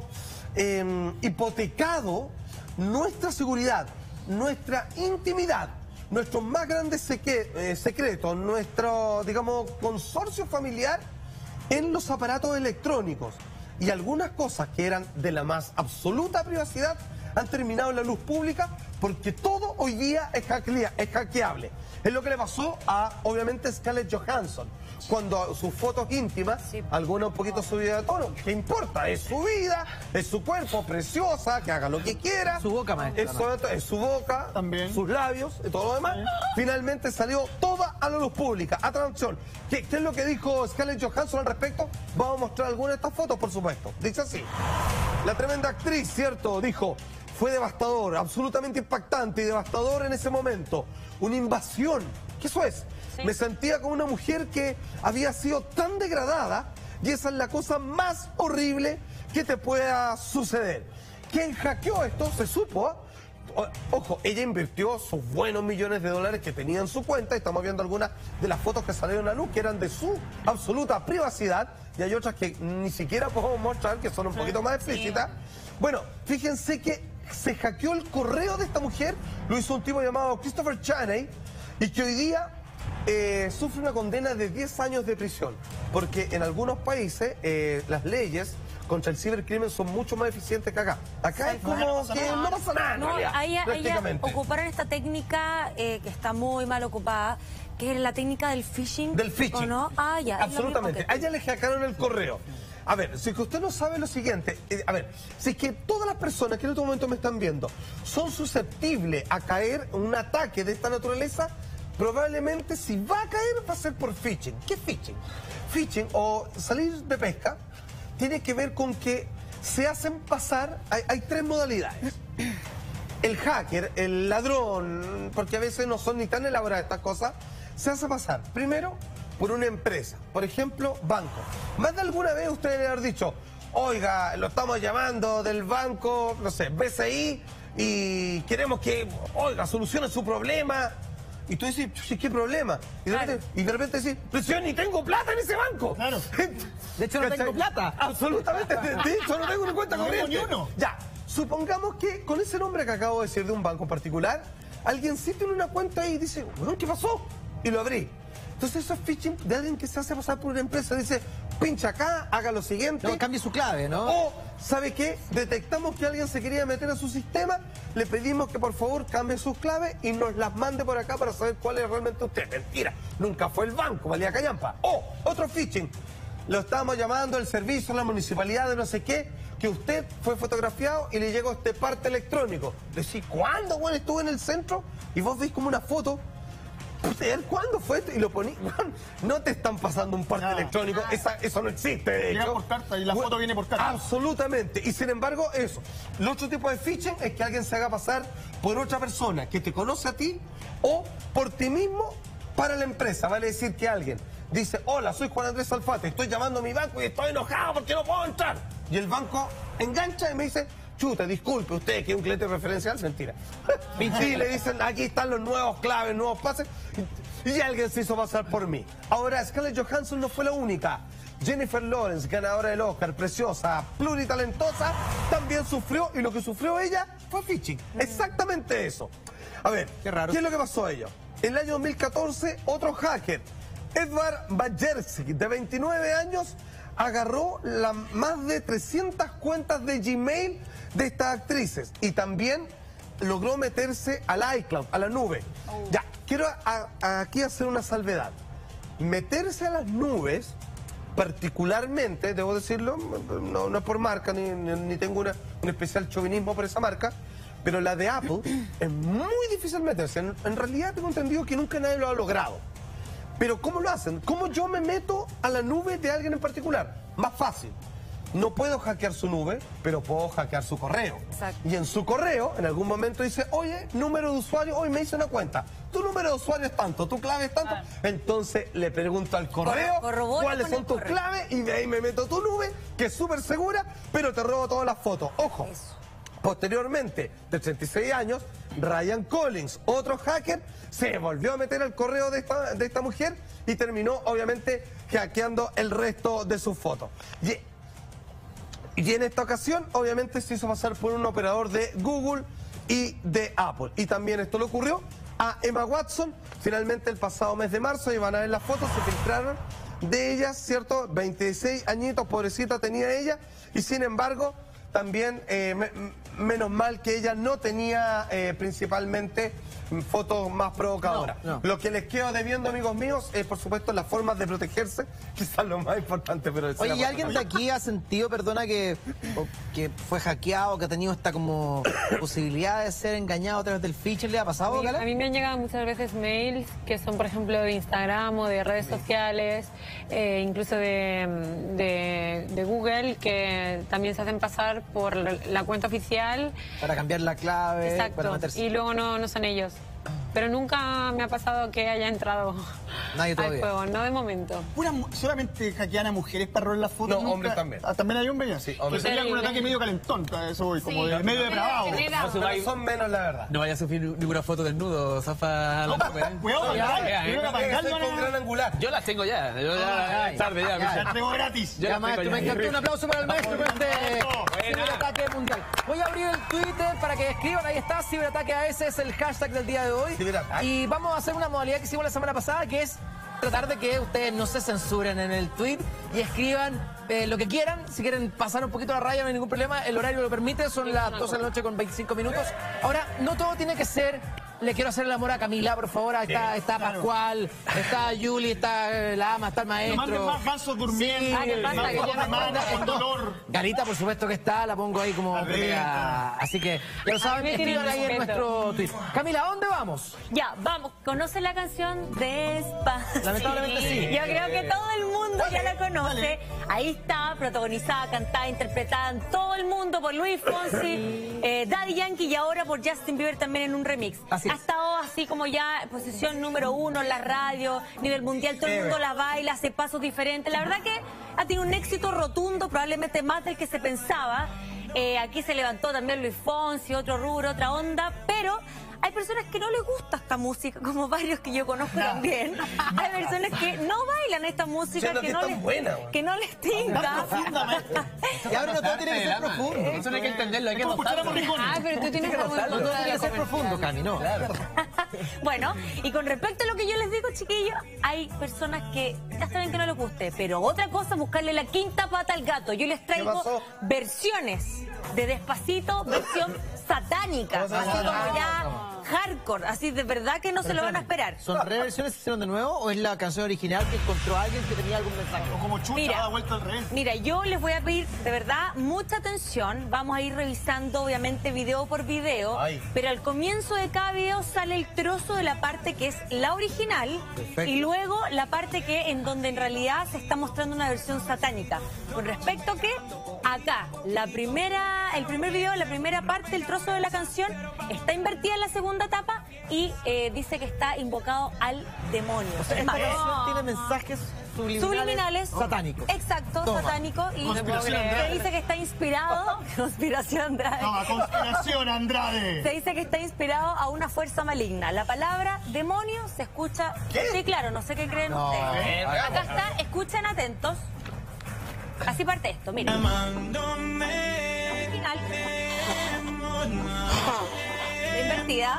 hipotecado nuestra seguridad, nuestra intimidad, nuestros más grandes secretos, nuestro, digamos, consorcio familiar en los aparatos electrónicos. Y algunas cosas que eran de la más absoluta privacidad han terminado en la luz pública porque todo hoy día es hackeable. Es lo que le pasó a, obviamente, Scarlett Johansson. Cuando sus fotos íntimas, Sí. alguna un poquito subida de tono, ¿qué importa? Es su vida, es su cuerpo, preciosa, que haga lo que quiera. Su boca, maestro, Es su boca, También. sus labios, y todo lo demás. Finalmente salió toda a la luz pública. Atención, ¿qué es lo que dijo Scarlett Johansson al respecto? Vamos a mostrar algunas de estas fotos, por supuesto. Dice así. La tremenda actriz, ¿cierto? Dijo, fue devastador, absolutamente impactante y devastador en ese momento. Una invasión. ¿Qué eso es? Sí. Me sentía como una mujer que había sido tan degradada y esa es la cosa más horrible que te pueda suceder. Quien hackeó esto se supo. Ojo, ella invirtió sus buenos millones de dólares que tenía en su cuenta. Estamos viendo algunas de las fotos que salieron a luz que eran de su absoluta privacidad. Y hay otras que ni siquiera podemos mostrar, que son un poquito más explícitas. Bueno, fíjense que se hackeó el correo de esta mujer. Lo hizo un tipo llamado Christopher Chaney. Y que hoy día sufre una condena de 10 años de prisión. Porque en algunos países las leyes contra el cibercrimen son mucho más eficientes que acá. Acá es como que no pasa nada. No, ahí ocuparon esta técnica que está muy mal ocupada, que es la técnica del phishing. Del phishing. ¿O no? Ah, ya. Absolutamente. A ella le hackearon el correo. A ver, si es que usted no sabe lo siguiente, a ver, si es que todas las personas que en este momento me están viendo son susceptibles a caer en un ataque de esta naturaleza, probablemente si va a caer va a ser por phishing. ¿Qué es phishing? Phishing o salir de pesca tiene que ver con que se hacen pasar, hay tres modalidades. El hacker, el ladrón, porque a veces no son ni tan elaboradas estas cosas, se hace pasar, primero, por una empresa. Por ejemplo, banco. Más de alguna vez usted le ha dicho, oiga, lo estamos llamando del banco, no sé, BCI, y queremos que, oiga, solucione su problema. Y tú dices, ¿qué problema? Y de repente decís, pero yo ni tengo plata en ese banco. Claro. De hecho, no tengo plata. Absolutamente. De hecho, no tengo ni cuenta corriente. Ni uno. Ya, supongamos que con ese nombre que acabo de decir de un banco en particular, alguien sí tiene una cuenta ahí y dice, bueno, ¿qué pasó? Y lo abrí. Entonces eso es phishing de alguien que se hace pasar por una empresa. Dice, pincha acá, haga lo siguiente. No, cambie su clave, ¿no? O, ¿sabe qué? Detectamos que alguien se quería meter a su sistema, le pedimos que por favor cambie sus claves y nos las mande por acá para saber cuál es realmente usted. Mentira, nunca fue el banco, valía callampa. O, otro phishing. Lo estábamos llamando el servicio a la municipalidad de no sé qué, que usted fue fotografiado y le llegó este parte electrónico. Decís, ¿cuándo, bueno, estuve en el centro? Y vos veis como una foto. ¿Cuándo fue esto? Y lo poní. No te están pasando un parte electrónico. Eso no existe, de Llega hecho. por carta y la foto viene por carta. Absolutamente. Y sin embargo, eso. El otro tipo de phishing es que alguien se haga pasar por otra persona que te conoce a ti o por ti mismo para la empresa. Vale decir que alguien dice, hola, soy Juan Andrés Alfate, estoy llamando a mi banco y estoy enojado porque no puedo entrar. Y el banco engancha y me dice, chuta, disculpe, usted que es un cliente referencial, mentira. Y le dicen, aquí están los nuevos claves, nuevos pases, y alguien se hizo pasar por mí. Ahora, Scarlett Johansson no fue la única. Jennifer Lawrence, ganadora del Oscar, preciosa, pluritalentosa, también sufrió, y lo que sufrió ella fue phishing. Exactamente eso. A ver, qué raro. ¿Qué es lo que pasó a ellos? En el año 2014, otro hacker, Edward Bajerczyk, de 29 años, agarró más de 300 cuentas de Gmail de estas actrices y también logró meterse al iCloud, a la nube. Ya, quiero aquí hacer una salvedad. Meterse a las nubes, particularmente, debo decirlo, no es por marca, ni tengo un especial chauvinismo por esa marca, pero la de Apple es muy difícil meterse. En realidad tengo entendido que nunca nadie lo ha logrado. Pero ¿cómo lo hacen? ¿Cómo yo me meto a la nube de alguien en particular? Más fácil. No puedo hackear su nube, pero puedo hackear su correo. Exacto. Y en su correo, en algún momento dice, oye, número de usuario, hoy me hice una cuenta. Tu número de usuario es tanto, tu clave es tanto. Entonces le pregunto al correo cuáles son tus claves y de ahí me meto tu nube, que es súper segura, pero te robo todas las fotos. Ojo. Eso. Posteriormente, de 36 años, Ryan Collins, otro hacker, se volvió a meter al correo de esta mujer y terminó, obviamente, hackeando el resto de sus fotos. Y en esta ocasión, obviamente, se hizo pasar por un operador de Google y de Apple. Y también esto le ocurrió a Emma Watson, finalmente el pasado mes de marzo, y van a ver las fotos, se filtraron de ella, ¿cierto? 26 añitos, pobrecita tenía ella, y sin embargo, también, menos mal que ella no tenía principalmente fotos más provocadoras. No. Lo que les quedo debiendo, amigos míos, es por supuesto las formas de protegerse, quizás lo más importante, pero... Oye, ¿y alguien de aquí ha sentido, perdona, que fue hackeado, que ha tenido esta como posibilidad de ser engañado a través del phishing? ¿Le ha pasado, Gala? A mí me han llegado muchas veces mails que son, por ejemplo, de Instagram o de redes sociales, incluso de Google, que también se hacen pasar entrar por la cuenta oficial. Para cambiar la clave, para Exacto. meterse. Y luego no son ellos. Pero nunca me ha pasado que haya entrado Nadie al todavía. juego, no de momento. Solamente hackean a mujeres para robar las fotos. No, hombres también. Ah, también hay hombres ya. Sí, Que hombres. sería un ataque medio calentón, a eso voy, como de medio depravado. Pero son menos, la verdad. No vaya a sufrir ninguna foto desnudo, Zafa. Cuidado, Creo que estoy con gran angular. Yo las tengo ya. Yo ya es tarde ya. Ya tengo gratis. Yo Ya, las maestro, tengo me ya. encantó. Un aplauso para el maestro por este ciberataque mundial. Voy a abrir el Twitter para que escriban. Ahí está, ciberataque AS es el hashtag del día de hoy. Ciberataque. Y vamos a hacer una modalidad que hicimos la semana pasada, que es tratar de que ustedes no se censuren en el tweet y escriban lo que quieran. Si quieren pasar un poquito la raya, no hay ningún problema. El horario lo permite, son las 12 de la noche con 25 minutos. Ahora, no todo tiene que ser... Le quiero hacer el amor a Camila, por favor. Está Pascual, está Yuli, está la ama, está el No maestro. manden más gansos durmiendo. Sí, ¿qué pasa? Que yo no semana con dolor. Garita, por supuesto que está, la pongo ahí como... Así que, ya lo saben, me tienen escriban ahí en respeto. nuestro tweet. Camila, ¿a dónde vamos? Ya, vamos. ¿Conoce la canción Despacito? Lamentablemente sí. Yo creo que todo el mundo ya la conoce. Ahí está, protagonizada, cantada, interpretada en todo el mundo por Luis Fonsi, Daddy Yankee y ahora por Justin Bieber también en un remix. Así es. Ha estado así como ya en posición número 1 en la radio, nivel mundial, todo el mundo la baila, hace pasos diferentes. La verdad que ha tenido un éxito rotundo, probablemente más del que se pensaba. Aquí se levantó también Luis Fonsi, otro rubro, otra onda, pero hay personas que no les gusta esta música, como varios que yo conozco también. Hay personas que no bailan esta música, Siendo que es tan buena, güey. que no les tinta. Y ahora no todo tiene que ser profundo. Eso no hay que entenderlo, hay que gozarlo. Ah, pero tú tienes algún No todo tiene que ser comercial. profundo, Cami, no. Bueno, y con respecto a lo que yo les digo, chiquillos, hay personas que ya saben que no les guste, pero otra cosa es buscarle la quinta pata al gato. Yo les traigo pasó? versiones de Despacito, versión satánica, así como ya hardcore, así de verdad que no se lo van a esperar. ¿Son reversiones que hicieron de nuevo o es la canción original que encontró alguien que tenía algún mensaje? O como chucha, Mira. da vuelta al revés. Mira, yo les voy a pedir de verdad mucha atención. Vamos a ir revisando obviamente video por video, Ay. pero al comienzo de cada video sale el trozo de la parte que es la original. Perfecto. Y luego la parte que en donde en realidad se está mostrando una versión satánica. Con respecto que acá, el primer video, la primera parte, el trozo de la canción está invertida en la segunda etapa y dice que está invocado al demonio. Es Esta más, canción tiene mensajes subliminales. satánicos. Exacto, Toma. satánico. Y Conspiración se Andrade. dice que está inspirado. Conspiración Andrade. No, conspiración, Andrade. Se dice que está inspirado a una fuerza maligna. La palabra demonio se escucha. Sí, claro, no sé qué creen No. ustedes. Acá está, escuchen atentos. Así parte esto, miren. Original. La invertida.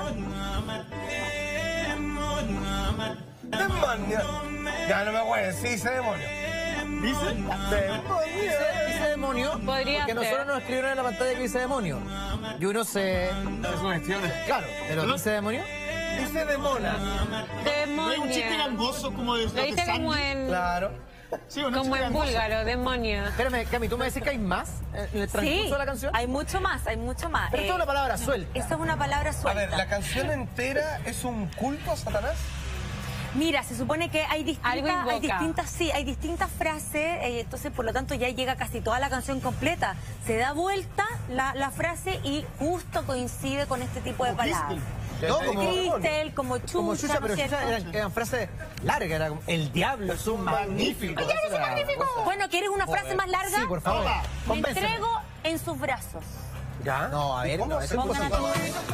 Demonio. Ya no me acuerdo, sí, dice demonio. ¿Dice? Dice demonio, Podría porque ser. nosotros nos escribieron en la pantalla que dice demonio. Y uno se... Claro, pero dice demonio. Dice demona. ¿No hay un chiste Demonio. gangoso como de Lo dice como en, Claro. Sí, un como chiste en gangoso. búlgaro, demonio. Espérame, Cami, ¿tú me decís que hay más en el transcurso Sí, de la canción? hay mucho más, hay mucho más. Pero esto es una palabra suelta. Esa es una palabra A suelta. ver, ¿la canción entera es un culto a Satanás? Mira, se supone que Algo invoca. hay distintas frases, entonces por lo tanto ya llega casi toda la canción completa. Se da vuelta la frase y justo coincide con este tipo de palabras. No, como Cristel, como chucha, como Chucha, ¿no pero es cierto? Chucha eran frases largas, era como, el diablo es un magnífico. Bueno, ¿quieres una frase más larga? Sí, por favor. Me Convénceme. entrego en sus brazos. ¿Ya? No, a ver, ¿Cómo no, se eso es Pongan imposible.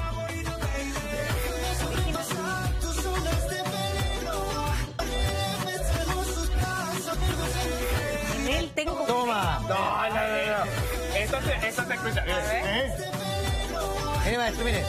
En él tengo... Toma. No. Eso se escucha. Mire, maestro, mire.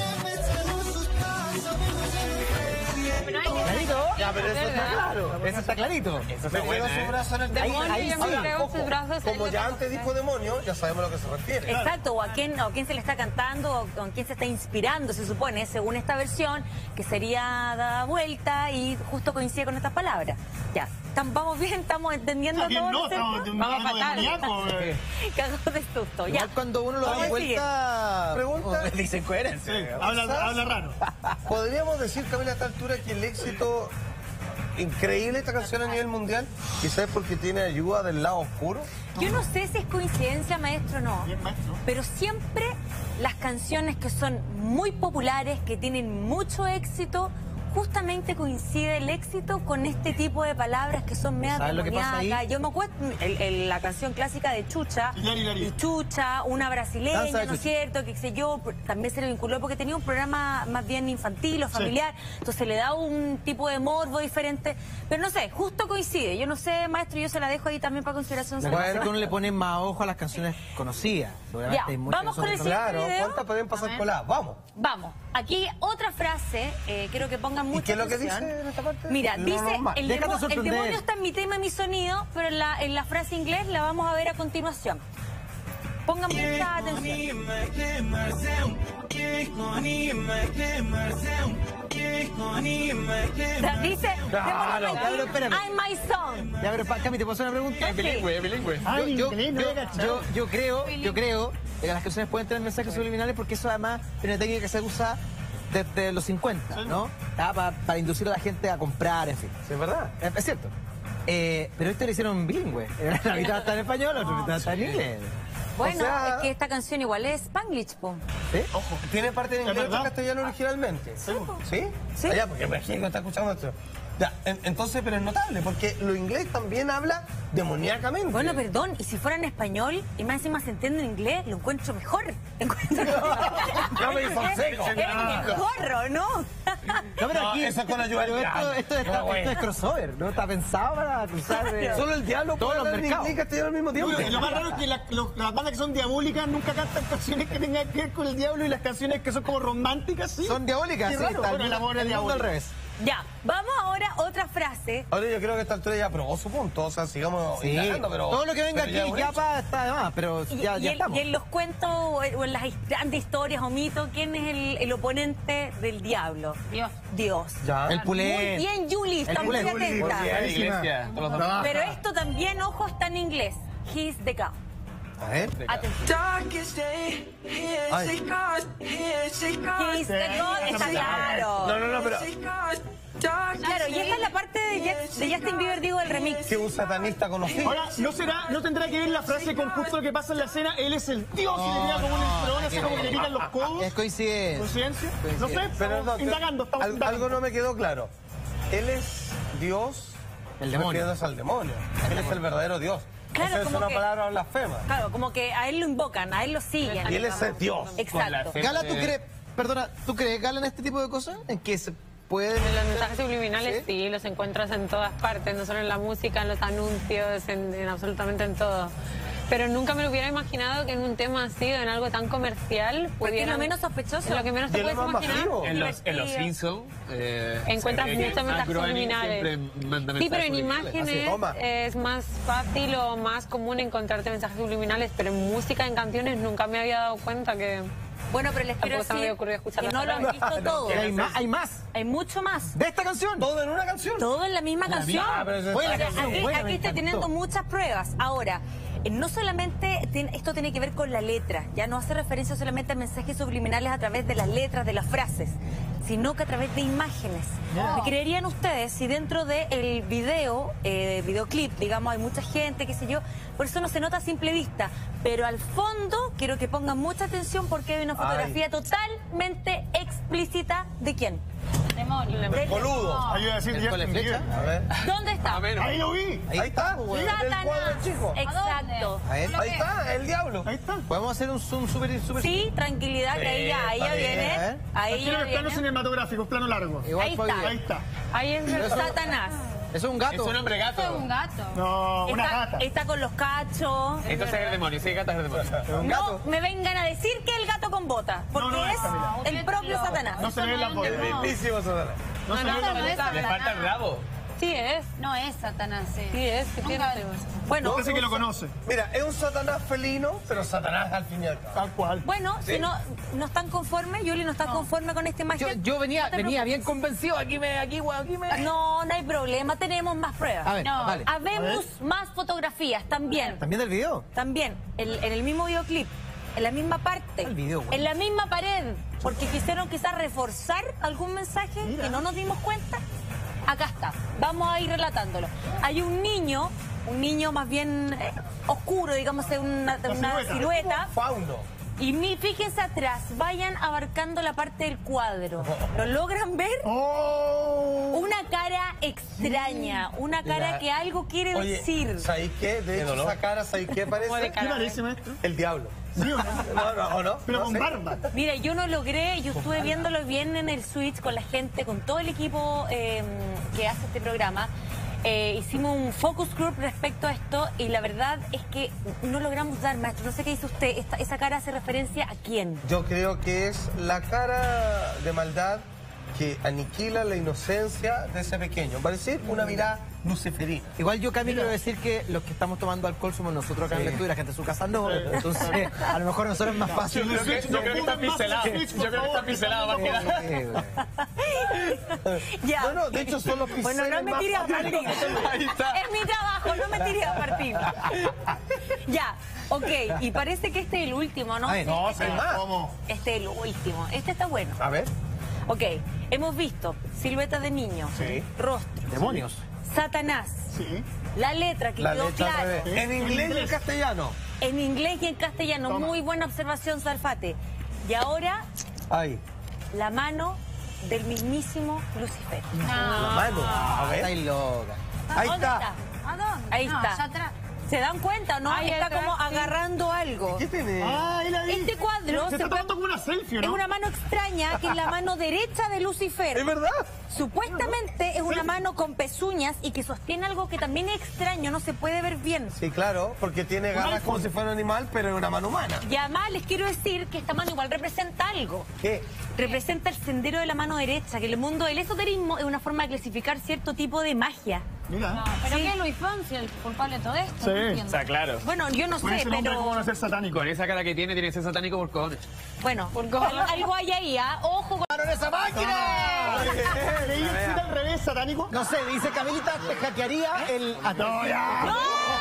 ¿Clarito? Ya, pero eso está claro. Eso está clarito. Eso Me está entrego bueno, su brazo en el demonio. Demonio, yo me sí. entrego en sus brazos. Como él ya lo antes conoce. dijo demonio, ya sabemos a lo que se refiere. Exacto, o a quién se le está cantando, o con quién se está inspirando, se supone, según esta versión, que sería dada vuelta y justo coincide con estas palabras. Ya, vamos bien, estamos entendiendo Está bien, todo. no, estamos de un Vamos algo fatal. demoníaco, Cagados de susto, ya. Igual cuando uno lo da Vamos a vuelta... Pregunta. le dicen coherencia. Sí, habla raro. Podríamos decir, Camila, a esta altura que el éxito increíble esta canción a nivel mundial, quizás porque tiene ayuda del lado oscuro. Yo no sé si es coincidencia, maestro, o no, pero siempre las canciones que son muy populares, que tienen mucho éxito, justamente coincide el éxito con este tipo de palabras que son medio ¿Sabes lo que pasa ahí? demoníacas. Yo me acuerdo la canción clásica de Chucha, y Chucha, una brasileña, Danza de ¿no es Chucha. cierto? Que qué sé yo, también se le vinculó porque tenía un programa más bien infantil o familiar, entonces le da un tipo de morbo diferente, pero no sé, justo coincide. Yo no sé, maestro, yo se la dejo ahí también para consideración. Lo que pasa es que uno le pone más ojo a las canciones conocidas. Seguramente Ya, hay muchas vamos que con son el siguiente desconocidas. Claro, video? ¿cuántas pueden pasar coladas? Vamos. Vamos, aquí otra frase, quiero que pongan mucha ¿Y qué es lo que atención. dice en esta parte? Mira, Lo dice, normal. el Déjate sorprender. demonio está en mi tema y mi sonido, pero en la frase inglés la vamos a ver a continuación. Pongan mucha atención. O sea, dice, Claro, "Demon pero espérame. I'm my son". Ya, pero Cami, ¿te puedo hacer una pregunta? Es bilingüe, es bilingüe. Ah, en Yo, inglés, no había cachado. yo creo que las canciones pueden tener mensajes subliminales porque eso además es una técnica que se usa desde los 50, ¿no? Para inducir a la gente a comprar, en fin. ¿Sí, es verdad? Es cierto. Pero esto lo hicieron bilingüe. La mitad está en español, la otra mitad está en inglés. Bueno, O sea- es que esta canción igual es Spanglish, po. ¿Sí? Ojo, ¿tiene parte en inglés y verdad? castellano originalmente? ¿Sí? Sí. Ah, ya, porque México está escuchando esto. Ya, entonces, pero es notable, porque lo inglés también habla demoníacamente. Bueno, perdón, y si fuera en español y más encima se entiende en inglés, lo encuentro mejor. Ya me hizo seco. Es mejor, ¿no? No, pero No, aquí. eso es con ayuda pero del esto, diablo. esto es crossover, ¿no? Está pensado para cruzar. Solo el diablo Todos puede los hablar en mercados. inglés y castellano al mismo tiempo. Y lo más raro es que las bandas que son diabólicas nunca cantan canciones que tengan que ver con el diablo y las canciones que son como románticas, sí. Son diabólicas, Qué sí. raro. Está Bueno, el amor es el mundo al diabólico. revés. Ya, vamos ahora a otra frase. Ahora yo creo que esta altura ya aprobó su punto, o sea, sigamos Sí. indagando, pero... Todo lo que venga pero ya aquí hemos ya hecho. está de más, pero ya estamos. Y en los cuentos o en las grandes historias o mitos, ¿quién es el oponente del diablo? Dios. Dios. Ya. El Muy pulé. bien, Julie, está muy pulé. atenta. Muy bien, iglesia. Todos los domingos. Pero esto también, ojo, está en inglés. He's the God. A ver. Atención. Ay. He's the God, está claro. No, pero... Claro, y esta es la parte de Justin Bieber, digo, el remix. Que un satanista conocido. Ahora, ¿no tendrá que ver la frase con justo lo que pasa en la escena? Él es el Dios y le tira como un espadón, así como que le pican los codos. Es coincidencia. ¿Coincidencia? No sé, Pero estamos no, indagando, estamos indagando. algo no me quedó claro. Él es Dios, El demonio. refiriéndose al demonio. Él es el verdadero Dios. Claro, Esa es como una que- palabra blasfema. Claro, como que a él lo invocan, a él lo siguen. Y él es el Dios. Exacto. Con la Gala, ¿tú crees, Gala, en este tipo de cosas? ¿En que se pueden... Los mensajes subliminales sí, los encuentras en todas partes, no solo en la música, en los anuncios, en absolutamente en todo. Pero nunca me lo hubiera imaginado que en un tema así o en algo tan comercial Porque es pudiera... lo menos sospechoso. Es lo que menos Y te es lo puedes más imaginar. masivo. En los Divertido. Simpsons Encuentras muchos mensajes subliminales. Sí, pero en imágenes toma. es más fácil o más común encontrarte mensajes subliminales, pero en música, en canciones, nunca me había dado cuenta que... Bueno, pero les quiero Tampoco se me había decir ocurrido escuchar que las no lo han palabras. visto todo. Hay más, hay más. Hay mucho más. ¿De esta canción? Todo en una canción. Todo en la misma canción. Ah, pero eso Oye, la O sea, canción aquí buena, me estoy encantó. teniendo muchas pruebas. Ahora, no solamente esto tiene que ver con la letra, ya no hace referencia solamente a mensajes subliminales a través de las letras, de las frases, sino que a través de imágenes. ¿Me creerían ustedes si dentro del videoclip, digamos, hay mucha gente, qué sé yo, por eso no se nota a simple vista, pero al fondo quiero que pongan mucha atención porque hay una fotografía totalmente explícita de quién. Demonio. Del- Boludo. Ayuda a decir ¿El con la Justin flecha? Bieber. A ver. ¿Dónde está? Ahí lo vi. Ahí está. El cuadro Satanás. chico. Exacto. A ver. Ahí está, el diablo. Ahí está. ¿Podemos hacer un zoom súper... Sí, tranquilidad, que ahí ya está bien. viene. A ver. Ahí Aquí ya los planos viene. cinematográficos, plano largo. Igual Ahí fue está. bien. Ahí está. Ahí es Satanás. Eso es un gato. Es un hombre Esto es gato. un gato. No, una gata. Está con los cachos. Esto es el demonio, sí, gata es el demonio. No me vengan a decir que el gato con bota, porque No, es Camila. el propio Satanás. No se ve la foto. El mismísimo Satanás. No se ve No, la no foto. es Le falta el Satanás. rabo. Sí es, No es Satanás, sí. sí es, que Nunca- tiene... Bueno, Parece que lo conoce. Mira, es un Satanás felino, pero Satanás al fin y al cabo. Tal cual. bueno, si no están conformes, Yuli no está conforme con esta imagen. Yo venía No te bien preocupes. convencido. Aquí me... No hay problema, tenemos más pruebas. A ver, No. vale. Habemos más fotografías también. ¿También del video? También, en el mismo videoclip, en la misma parte, El video, bueno. en la misma pared, porque quisieron quizás reforzar algún mensaje Mira. y no nos dimos cuenta. Acá está, vamos a ir relatándolo. Hay un niño más bien oscuro, digamos, una silueta. Fauno. Y fíjense atrás, vayan abarcando la parte del cuadro. ¿Lo logran ver? Una cara extraña, una cara que algo quiere decir. ¿Sabéis qué? De hecho, esa cara, ¿sabéis qué parece? ¿Qué parece, maestro? El diablo. ¿Sí o no? ¿O no? Pero No con sé. barba. Mira, yo no logré, yo estuve viéndolo bien en el Switch con la gente, con todo el equipo que hace este programa. Hicimos un focus group respecto a esto y la verdad es que no logramos dar, maestro. No sé qué dice usted. ¿Esa cara hace referencia a quién? Yo creo que es la cara de maldad que aniquila la inocencia de ese pequeño. Va a decir una mirada luciferina. Igual yo, Camilo, voy a decir que los que estamos tomando alcohol somos nosotros acá en el estudio, la gente en su casa no. Entonces, a lo mejor a nosotros es más fácil. Yo creo que está pincelado. Yo creo que está pincelado más que nada. Ya. No, de hecho son los Bueno, no me tiré a partir. Ahí está. Es mi trabajo, no me tiré a partir. Ya, ok. Y parece que este es el último, ¿no? A ver, No, hay más. ¿Cómo? Este es el último. Este está bueno. A ver. Ok, hemos visto siluetas de niños, rostro, demonios. Satanás, Sí. la letra que La quedó letra al clara. revés. En inglés y en castellano. En inglés y en castellano. Toma. Muy buena observación, Salfate. Y ahora, Ahí. la mano del mismísimo Lucifer. La mano. A ver. Estáis loca. Ahí ¿Dónde está. ¿A dónde? Ahí No, está. allá atrás. ¿Se dan cuenta, no? Ahí Está atrás, como sí. agarrando algo. ¿Qué tiene? Ah, ahí la vi. Este cuadro Se se está puede- tomando como una selfie, ¿o es no? una mano extraña que es la mano derecha de Lucifer. ¿Es verdad? Supuestamente es una mano con pezuñas y que sostiene algo que también es extraño, no se puede ver bien. Sí, claro, porque tiene garras como si fuera un animal, pero es una mano humana. Y además les quiero decir que esta mano igual representa algo. ¿Qué? Representa el sendero de la mano derecha, que en el mundo del esoterismo es una forma de clasificar cierto tipo de magia. Mira. ¿Pero qué es Luis Fonsi el culpable de todo esto? Sí. No entiendo. O sea, claro. Bueno, yo no Con sé, ese nombre, ¿cómo van a pero ser satánico? Con esa cara que tiene que ser satánico por cojones. bueno, algo hay ahí, ¿ah? Ojo con... ¡Mano en esa máquina! ¿Leí el cita al revés, satánico? No sé, dice Camilita, te hackearía el... No, ya.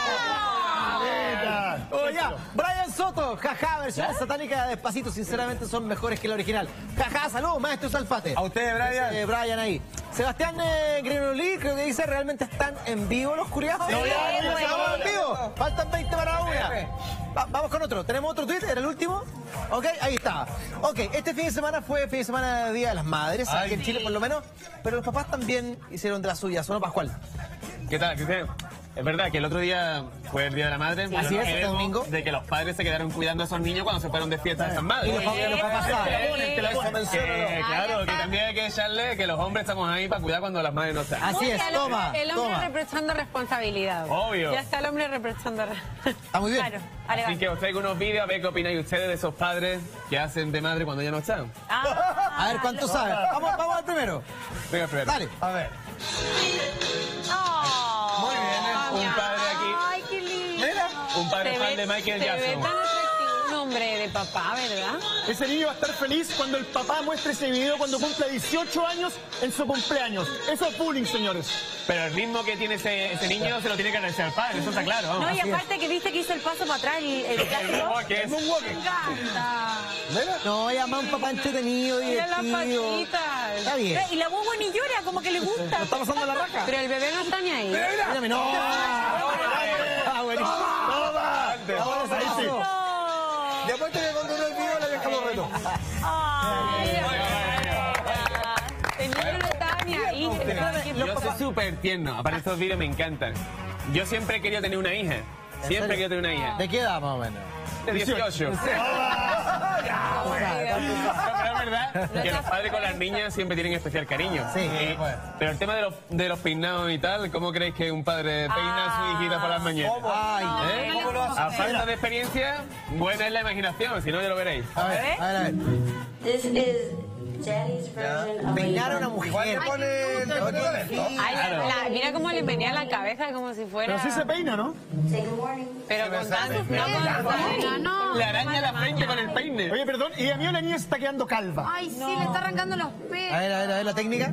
Oh, ya. Brian Soto, jaja, versión satánica de Despacito, sinceramente son mejores que la original. Jaja, saludos, maestro Salfate. A ustedes, Brian. Brian ahí. Sebastián Grinolí, creo que dice, ¿realmente están en vivo los curiados? No, ya, ¿estamos ya, en vivo? Faltan 20 para una. Vamos con otro. ¿Tenemos otro tweet? ¿Era el último? Ok, ahí está. Ok, este fin de semana fue fin de semana de Día de las Madres, aquí en Chile por lo menos, pero los papás también hicieron de las suyas, ¿o no, Pascual? ¿Qué tal, Cristian? Es verdad que el otro día fue el Día de la Madre. Así pero es, no este queremos domingo. De que los padres se quedaron cuidando a esos niños cuando se fueron de fiesta de San Madres. Y los papás saben. Te la hizo mención, ¿o no? Claro, que también hay que echarle que los hombres estamos ahí para cuidar cuando las madres no están. Así es, toma, El hombre toma. reprochando responsabilidad. Obvio. Ya está el hombre reprochando. Está muy bien. Claro, Así alegante. que os traigo unos vídeos a ver qué opináis ustedes de esos padres que hacen de madre cuando ya no están. A ver, ¿cuánto sabe? Vamos al primero. Venga, primero. Dale. A ver. Muy bien, un padre aquí. Ay, qué lindo. Un padre fan de Michael Se ve Jackson. tan atractivo un hombre de papá, ¿verdad? Ese niño va a estar feliz cuando el papá muestre ese video cuando cumpla 18 años en su cumpleaños. Eso es bullying, señores. Pero el ritmo que tiene ese niño se lo tiene que agradecer al padre, eso está claro. No, Vamos. y aparte que viste que hizo el paso para atrás, el clásico. ¿Qué es? No, llama a un papá entretenido, Mira las divertido. patitas. Está bien. Y la boba ni llora, como que le gusta. Está pasando la raja. Pero el bebé no está ni ahí. Mírame, no. Ah, buenísimo. Ahora sí. No. Después te cuando uno el video le dejamos reto. El niño no está ni ahí. Yo soy súper tierno, aparte estos vídeos me encantan. Yo siempre he querido tener una hija. Siempre he querido tener una hija. ¿De qué edad más o menos? De 18. No, pero es verdad que los padres con las niñas siempre tienen especial cariño. Sí, Pero el tema de los peinados y tal, ¿cómo creéis que un padre peina a su hijita por las mañanas? Ay, ¿Eh? ¿Cómo lo hace? A falta de experiencia, buena es la imaginación, si no ya lo veréis. a ver, a ver. This is Daddy's version of Peinar a una Igual le mujer. pone el talento. Ay, mira cómo le venía la cabeza como si fuera. Pero sí se peina, ¿no? Take a warning. Pero con tanto. No, Le araña la frente con el peine. Oye, perdón, y a mí la niña se está quedando calva. Ay, sí, le está arrancando los pelos. A ver, la técnica.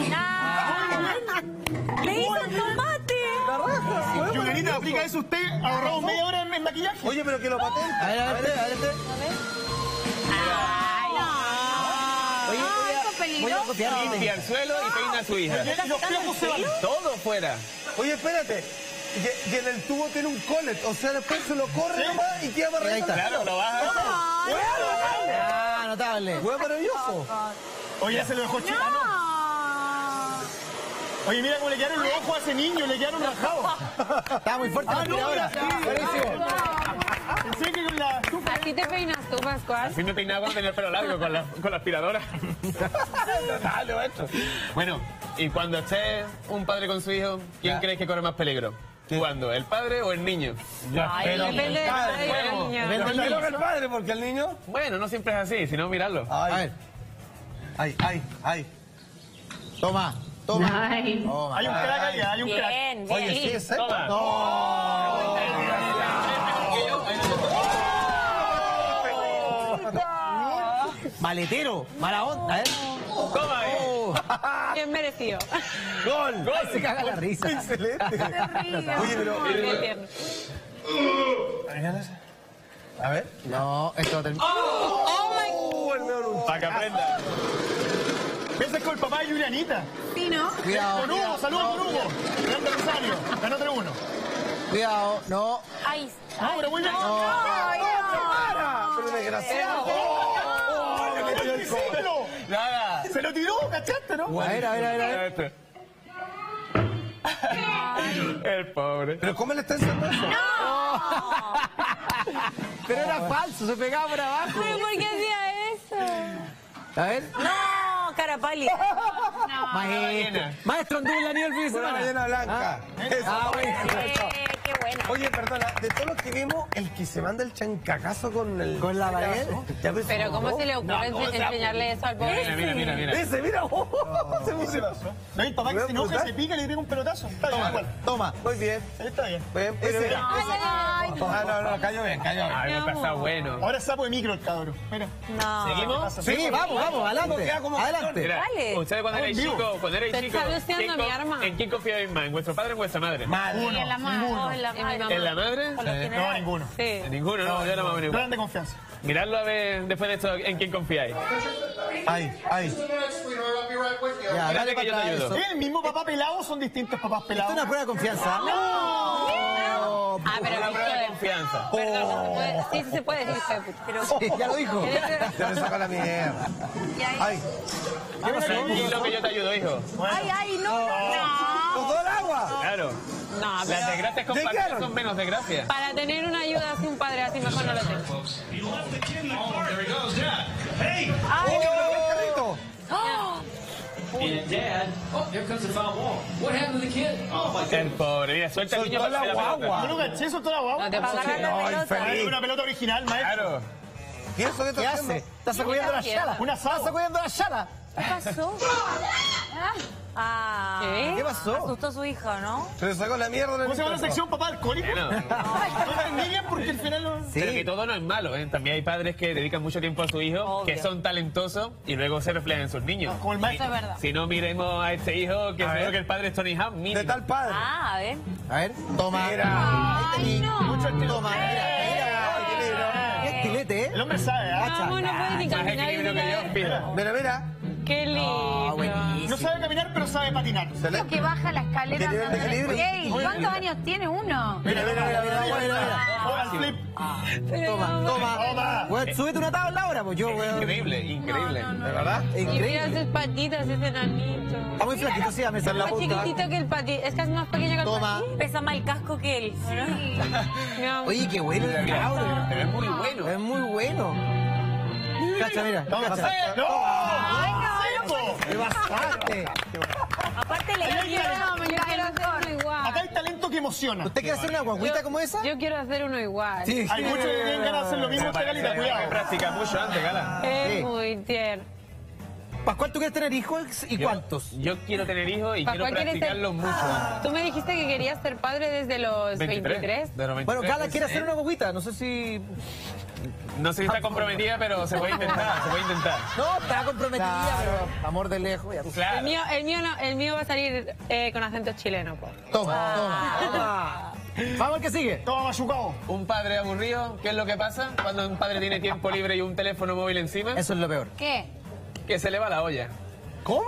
¡Le hizo el tomate! Julianita, ¿aplica eso usted? ¿Ahorramos media hora en maquillaje? Oye, pero que lo patente. A ver. Oye, eso es voy a peligroso. copiarte. Limpia el suelo y peina a su hija. Y los piojos se van. Todo fuera. Oye, espérate. Y en el tubo tiene un collet, o sea, después se lo corre nomás y queda Ahí está. Claro, lo vas a... Ah, notable. Huevo maravilloso. Oye, ya se lo dejó chico. Oye, mira cómo le quedaron los ojos a ese niño, le quedaron rajados. Está muy fuerte la aspiradora. Buenísimo. Pensé que con la... ¿Así te peinas tú, Pascual? Así me peinaba cuando tenía el pelo largo con la aspiradora. Dale, maestro. Bueno, y cuando esté un padre con su hijo, ¿quién crees que corre más peligro? ¿Cuándo? ¿El padre o el niño? Ay, depende del padre y del niño. Depende del Pero que niño. el padre, porque el niño... Bueno, no siempre es así, sino mirarlo. A ver, Ay. toma. Toma. Ay. Toma. Hay un crack ahí, hay un crack. Bien, Oye, bien. sí, es seco. Toma. Maletero. Mala onda, a ver. Toma ahí. Bien merecido. ¡Gol! Ay, se caga la risa. Excelente. Oye, pero... Bien tierno. A ver. No, esto termina. El medio Para que aprenda. Ese es con el papá de Julianita. Sí, ¿no? Cuidado. Con Hugo, saludos con Hugo. Grande Rosario. Ganó 3-1. Cuidado. No. Ay, No, pero muy bien. Pero desgraciado. Nada. Se lo tiró, ¿cachaste, no? A ver. El pobre. ¿Pero cómo le está enseñando eso? Pero era falso, se pegaba por abajo. ¿Pero por qué hacía eso? A ver. no, cara pálida. Maestro. Maestro, anduvo en la nieve el fin de Una semana. ballena blanca. Eso. Buenísimo. Qué bueno. Oye, perdona, de todos los que vimos, el que se manda el chancacazo con el... Con la pared. Ya ves, Pero ¿cómo se le ocurre enseñarle eso al pobre? Mira. Ese, mira. Se puso. No, el papá que se enoja, se pica y le tira un pelotazo. Está bien, igual. Toma. Muy bien. Está bien. Bien, ese. Ay, No, cayó bien. Ay, me pasa bueno. Ahora es sapo de micro el cabrón. Mira. No. ¿Seguimos? Sí, vamos, adelante. Adelante. Mira, Dale. ustedes cuando erais vivo. chicos, Te está luciendo mi arma. ¿en quién confiabais más? ¿En vuestro padre o en vuestra madre? y en la mano. En la En mi madre. mamá. ¿En la madre? Por lo No, general. ninguno. Sí. Ninguno, no, yo no me vengo. Grande confianza. Miradlo a ver después de esto en quién confiáis. Ay. Ya, Espérate dale que yo te para ayudo. eso. ¿Es el mismo papá pelado o son distintos papás Esto es pelados? una prueba de confianza. Ah, pero Una prueba de Víctor, confianza. perdón, no se puede. Sí se puede decir, hijo de puta. Pero Sí, ya lo dijo. Ya me saca la mierda. Ay. Tranquilo que yo te ayudo, hijo. Ay, no. ¿Los dos al agua? Claro. no, Las pero desgracias compartidas Aaron. son menos desgracias. para tener una ayuda así, un padre así, mejor no lo tengo. ¡Ay, qué carrito! El pobre, mira, suelta el niño Soltó para la hacer la guagua. Yo no caché eso toda la guagua. No te Para pases. agarrar la Ay, pelota. feliz. Es una pelota original, maestro. Claro. ¿Y eso qué ¿Qué está hace? haciendo? Está sacudiendo la chala. Una Está asado. sacudiendo la chala. ¿Qué pasó? Ah. ¿Qué? ¿Qué pasó? Asustó a su hija, ¿no? Se le sacó la mierda. ¿Cómo se llama la sección, papá alcohólico? Bueno, No entendí bien porque al final no... pero que todo no es malo, ¿eh? También hay padres que dedican mucho tiempo a su hijo, Obvio. que son talentosos y luego se reflejan en sus niños. Como el maestro. Eso es verdad. Si no, miremos a este hijo, que seguro que el padre es Tony Ham, De mínimo. tal padre. Ah, a ver. A ver, toma. Mira. Ay, no. Mucho estilo. Toma, mira. Qué estilete, ¿eh? El hombre sabe, ¿ah? No, no puede ni Más caminar. equilibrio que yo, pido. Mira. Qué lindo. buenísimo. No sabe caminar, pero sabe patinar. Uno que baja la escalera. ¿Qué nivel de equilibrio? Ey, ¿cuántos años tiene uno? Mira, Mira. Juega al flip. Toma. Güey, súbete una tabla ahora, pues yo, güey. Increíble, increíble. ¿De verdad? Y mira Increíble. sus patitas, ese enanito. Está muy flaquito, sí, a me sale la Más punta. chiquitito que el patito. Es que es más pequeño que el Toma. patito. Pesa más el casco que él. Mi amor. Oye, qué bueno el cabrón. Pero es muy bueno. Es muy bueno. Cacha, mira. Cacha. ¡No! ¡Qué bastante! Aparte le Ahí hay No, yo quiero hacer uno igual. Acá hay talento que emociona. ¿Usted quiere hacer una guaguita como esa? Yo quiero hacer uno igual. Sí. Hay muchos que tienen ganas de hacer lo mismo, usted, Galita, Que cuidado. practica mucho antes, Gala. Es Sí. muy tierno. Pascual, ¿tú quieres tener hijos y cuántos? Yo quiero tener hijos y quiero Pascual, ¿quieres ser- practicarlos mucho antes. Tú me dijiste que querías ser padre desde los 23. De los 23, Bueno, Gala quiere ¿eh? hacer una guaguita, no sé si... No sé si está comprometida, pero se puede intentar, se puede intentar. No, está comprometida, pero amor de lejos. Ya. Claro. El mío va a salir con acento chileno, pues. Toma. Vamos al que sigue. Toma, machucado. Un padre aburrido, ¿qué es lo que pasa cuando un padre tiene tiempo libre y un teléfono móvil encima? Eso es lo peor. ¿Qué? que se le va la olla. ¿Cómo?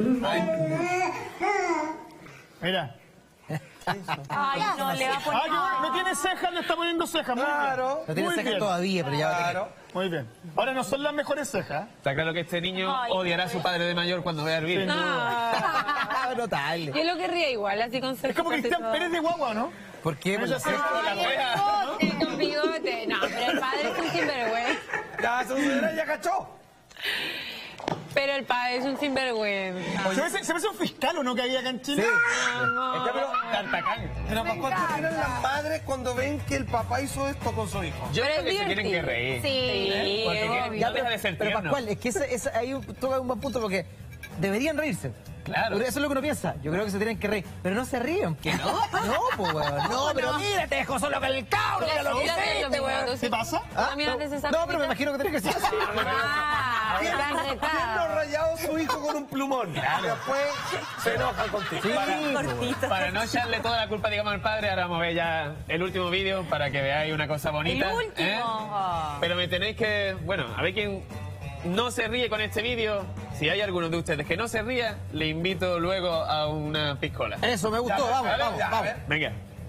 Mira. Ay, no, le va a poner... Ah, no tiene cejas, le está poniendo cejas. Muy Claro. No tiene Muy cejas bien. todavía, pero ya va a tener. Claro. Muy bien. Ahora no son las mejores cejas. Está claro que este niño odiará a su padre de mayor cuando vea el vídeo. Ah, notable. Yo lo querría igual, así con Es como Cristian Pérez de Guagua, ¿no? ¿Por qué? Esa ceja. bigote, con bigote. No, pero el padre es un sinvergüenza. Ya, su señora ya cachó. Pero el padre es un sinvergüenza. Se me hace un fiscal, ¿o no? Que había acá en Chile. Este, pero Tartacán. Pero ¿para cuánto tienen las madres cuando ven que el papá hizo esto con su hijo? Yo Pero creo es que se tienen que divertido. reír. Sí, Porque obvio. no deja de ser Pero tierno. Pascual, es que ahí toca un buen punto porque deberían reírse. Claro. Eso es lo que uno piensa. Yo creo que se tienen que reír. Pero no se ríen. ¿Qué no? No, pues, weón. No, pero mira, te dejo solo con el cabro. Mira lo que hiciste, weón. ¿Qué pasa? No, pero me imagino que tenés que ser así. Ah, están Tiene retados. rayado su hijo con un plumón. Y después se enojan contigo. Para no echarle toda la culpa, digamos, al padre, ahora vamos a ver ya el último vídeo para que veáis una cosa bonita. El último. Pero me tenéis que... Bueno, a ver quién no se ríe con este vídeo. Si hay alguno de ustedes que no se ría, le invito luego a una piscola. Eso, me gustó. Ya, Vamos, a ver, vamos, ya, a vamos. ver. Venga.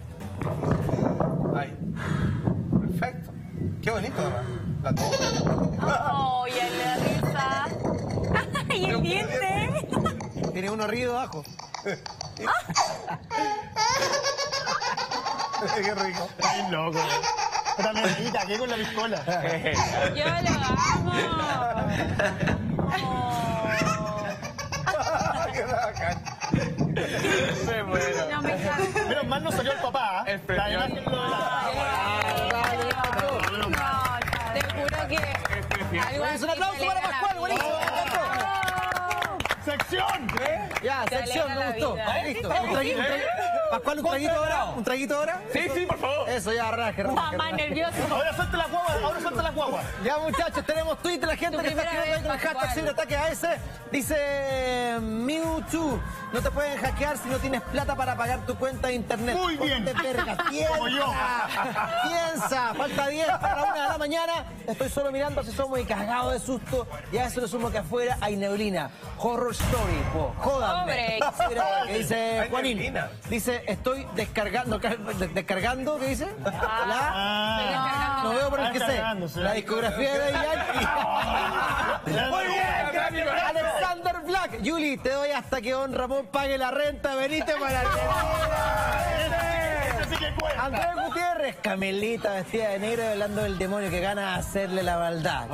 Ahí. Perfecto. Qué bonito, ¿verdad? La toma. Oh, y él le da risa. Y el diente. Tiene uno río abajo. Qué rico. Ay, loco. Pero amiguita, ¿qué con la piscola? Yo lo amo. Qué bacán. Me muero. No me encanta. Menos mal no salió el papá. El La premio. imagen lo de la... Te juro que algo Es un aplauso para Pascual, buenísimo. me encantó. ¡Sección! Ya, Te sección, alegra me la gustó. vida. Listo. Un traguito, Pascual, un traguito ahora. ¿Un traguito ahora? Sí, sí, por favor. Eso, ya, raje, raje. Mamá nervioso. Ahora suelta la guagua, ahora suelta la guagua. Ya, muchachos, tenemos Twitter, la gente Tu que está primera escribiendo ahí con el vez, hashtag Pascual. Ciberataque AS. Dice Mewtwo, no te pueden hackear si no tienes plata para pagar tu cuenta de internet. Muy bien. Ponte verga, piensa. Como yo. Piensa, falta 10 para la 1 de la mañana. Estoy solo mirando si somos y cagado de susto. Y a eso le sumo que afuera hay neblina. Horror story, po. Jódanme. Mira, que dice Hay Juanín. neblina. Dice, estoy descargando. ¿Descargando? ¿Qué dice? Ah. No veo por el que sé. Descargándose. La discografía de Yankee. Muy bien. Alexander Black. Yuli, te doy hasta que Don Ramón pague la renta. Venite para el... Este sí que cuenta. Andrés Gutiérrez. Camelita vestida de negro y hablando del demonio que gana hacerle la maldad.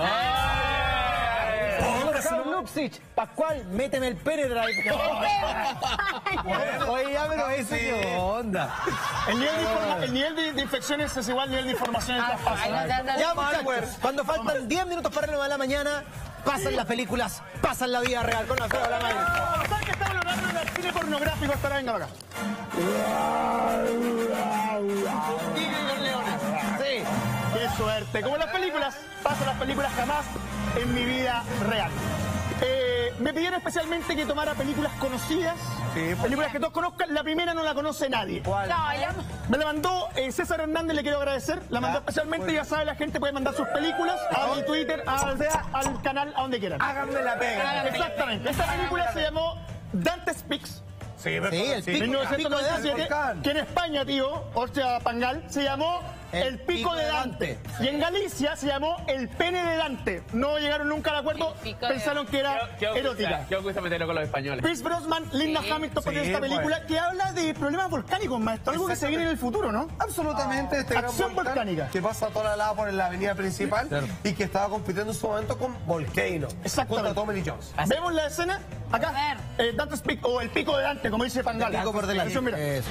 Carlos Luxich. Pascual, méteme el pene drive. Oye, ya, pero eso qué onda. El nivel de infecciones es igual al nivel de información en las páginas. Ya, muchachos, cuando faltan 10 minutos para el 9 de la mañana, pasan las películas, pasan la vida real con Alfredo Lamay. ¿Sabes que estamos hablando del cine pornográfico? Espera, venga para acá. Sí. ¡Qué suerte! Como las películas, pasan las películas jamás en mi vida real. Me pidieron especialmente que tomara películas conocidas, películas que todos conozcan. La primera no la conoce nadie. Me la mandó César Hernández, le quiero agradecer. La mandó especialmente, ya sabe, la gente puede mandar sus películas a mi Twitter, al canal, a donde quieran. Háganme la pega. Exactamente. Esta película se llamó Dante Speaks. Sí, el pico. 1997, que en España, tío, o sea, Pangal, se llamó El Pico de Dante. Y en Galicia se llamó El Pene de Dante. No llegaron nunca al acuerdo, El Pico de pensaron que era erótica. ¿Qué os gusta meterlo con los españoles? Pierce Brosnan, Linda Hamilton, por esta película que habla de problemas volcánicos, maestro. Algo que se viene en el futuro, ¿no? Absolutamente, este gran Acción volcán volcánica. que pasa a toda la lado por la avenida principal y que estaba compitiendo en su momento con Volcano. Exactamente. Contra Tommy Lee Jones. ¿Vemos la escena? Acá, Dante Speak, o El Pico de Dante, como dice Pangal. Pico por delante. Atención, mira. Eso.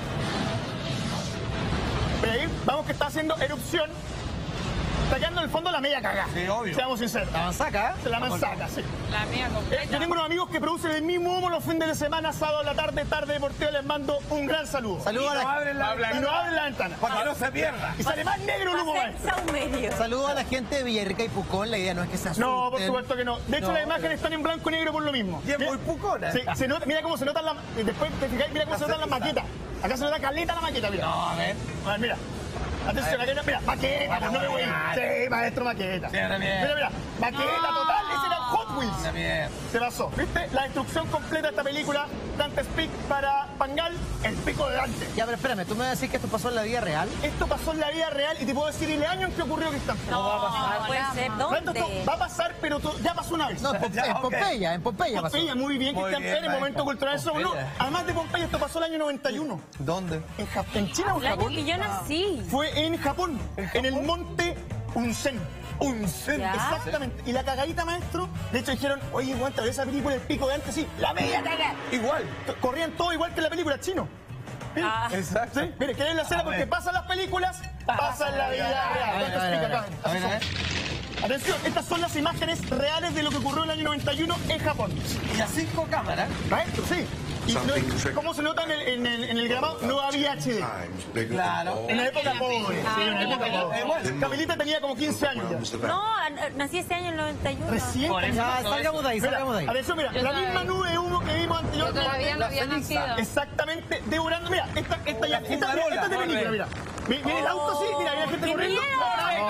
Ve ahí, vamos que está haciendo erupción. Está quedando en el fondo la media cagada. Sí, obvio. Seamos sinceros. La manzaca, Se la manzaca, sí. La mía completa. Yo tengo unos amigos que producen el mismo humo los fines de semana, sábado a la tarde, tarde deportiva. Les mando un gran saludo. Saludo a la... Abren la Y no abren la ventana. para que no se pierda. Y sale más negro el humo, maestro. Saumerio. Saludo a la gente de Villarrica y Pucón. La idea no es que se asusten. No, por supuesto que no. De hecho, No, las imágenes están en blanco y negro por lo mismo. Y es muy pucona. Sí, se nota, mira cómo se notan las... Después te fijáis, mira cómo se notan las maquetas. Acá se nota caleta la maqueta, mira. No, a ver. A ver, mira. Atención, acá, mira, maqueta, pues no me voy. Sí, maestro, maqueta. Sí, bien. Mira, maqueta total. Ese era Hot Wills. Se pasó. ¿Viste? La destrucción completa de esta película, Dante's Peak para Pangal, el pico de Dante. Ya, pero espérame, ¿tú me vas a decir que esto pasó en la vida real? Esto pasó en la vida real y te puedo decir el año en que ocurrió, Cristian. No va a pasar. Puede ser. ¿Dónde? Esto va a pasar, pero ya pasó una vez. No, en Pompeya pasó. Pompeya, muy bien, Cristian Pérez, momento cultural. Eso, no, además de Pompeya, esto pasó el año 91. ¿Dónde? En China o en El año Japón. que yo nací. Fue en Japón, en el monte Unsen. Unsen. Ya. Exactamente. Y la cagadita, maestro, de hecho dijeron, oye, aguanta, esa película El Pico de Dante, sí, la media caga. Igual. Corrían todo igual que en la película chino. ¿Sí? Exacto. ¿Sí? Mire, ¿querés la escena? Porque pasan las películas, pasa en la vida real. Ya te explico acá. A ver. Atención, estas son las imágenes reales de lo que ocurrió en el año 91 en Japón. Y a 5 cámaras. Maestro, sí. Y ¿cómo se nota en el grabado? No había HD. Claro. En la época pobre. Sí, en la época pobre. Camilita tenía como 15 años ya. No, nací ese año en el 91. Recién. Ya, salgamos de ahí, salgamos de ahí. Atención, mira, Yo la todavía- misma nube de humo que vimos Yo anteriormente. todavía no había nacido. Exactamente, devorando. Mira, esta es de película, mira. Mira el auto, sí, mira, hay gente ¡Qué corriendo. miedo!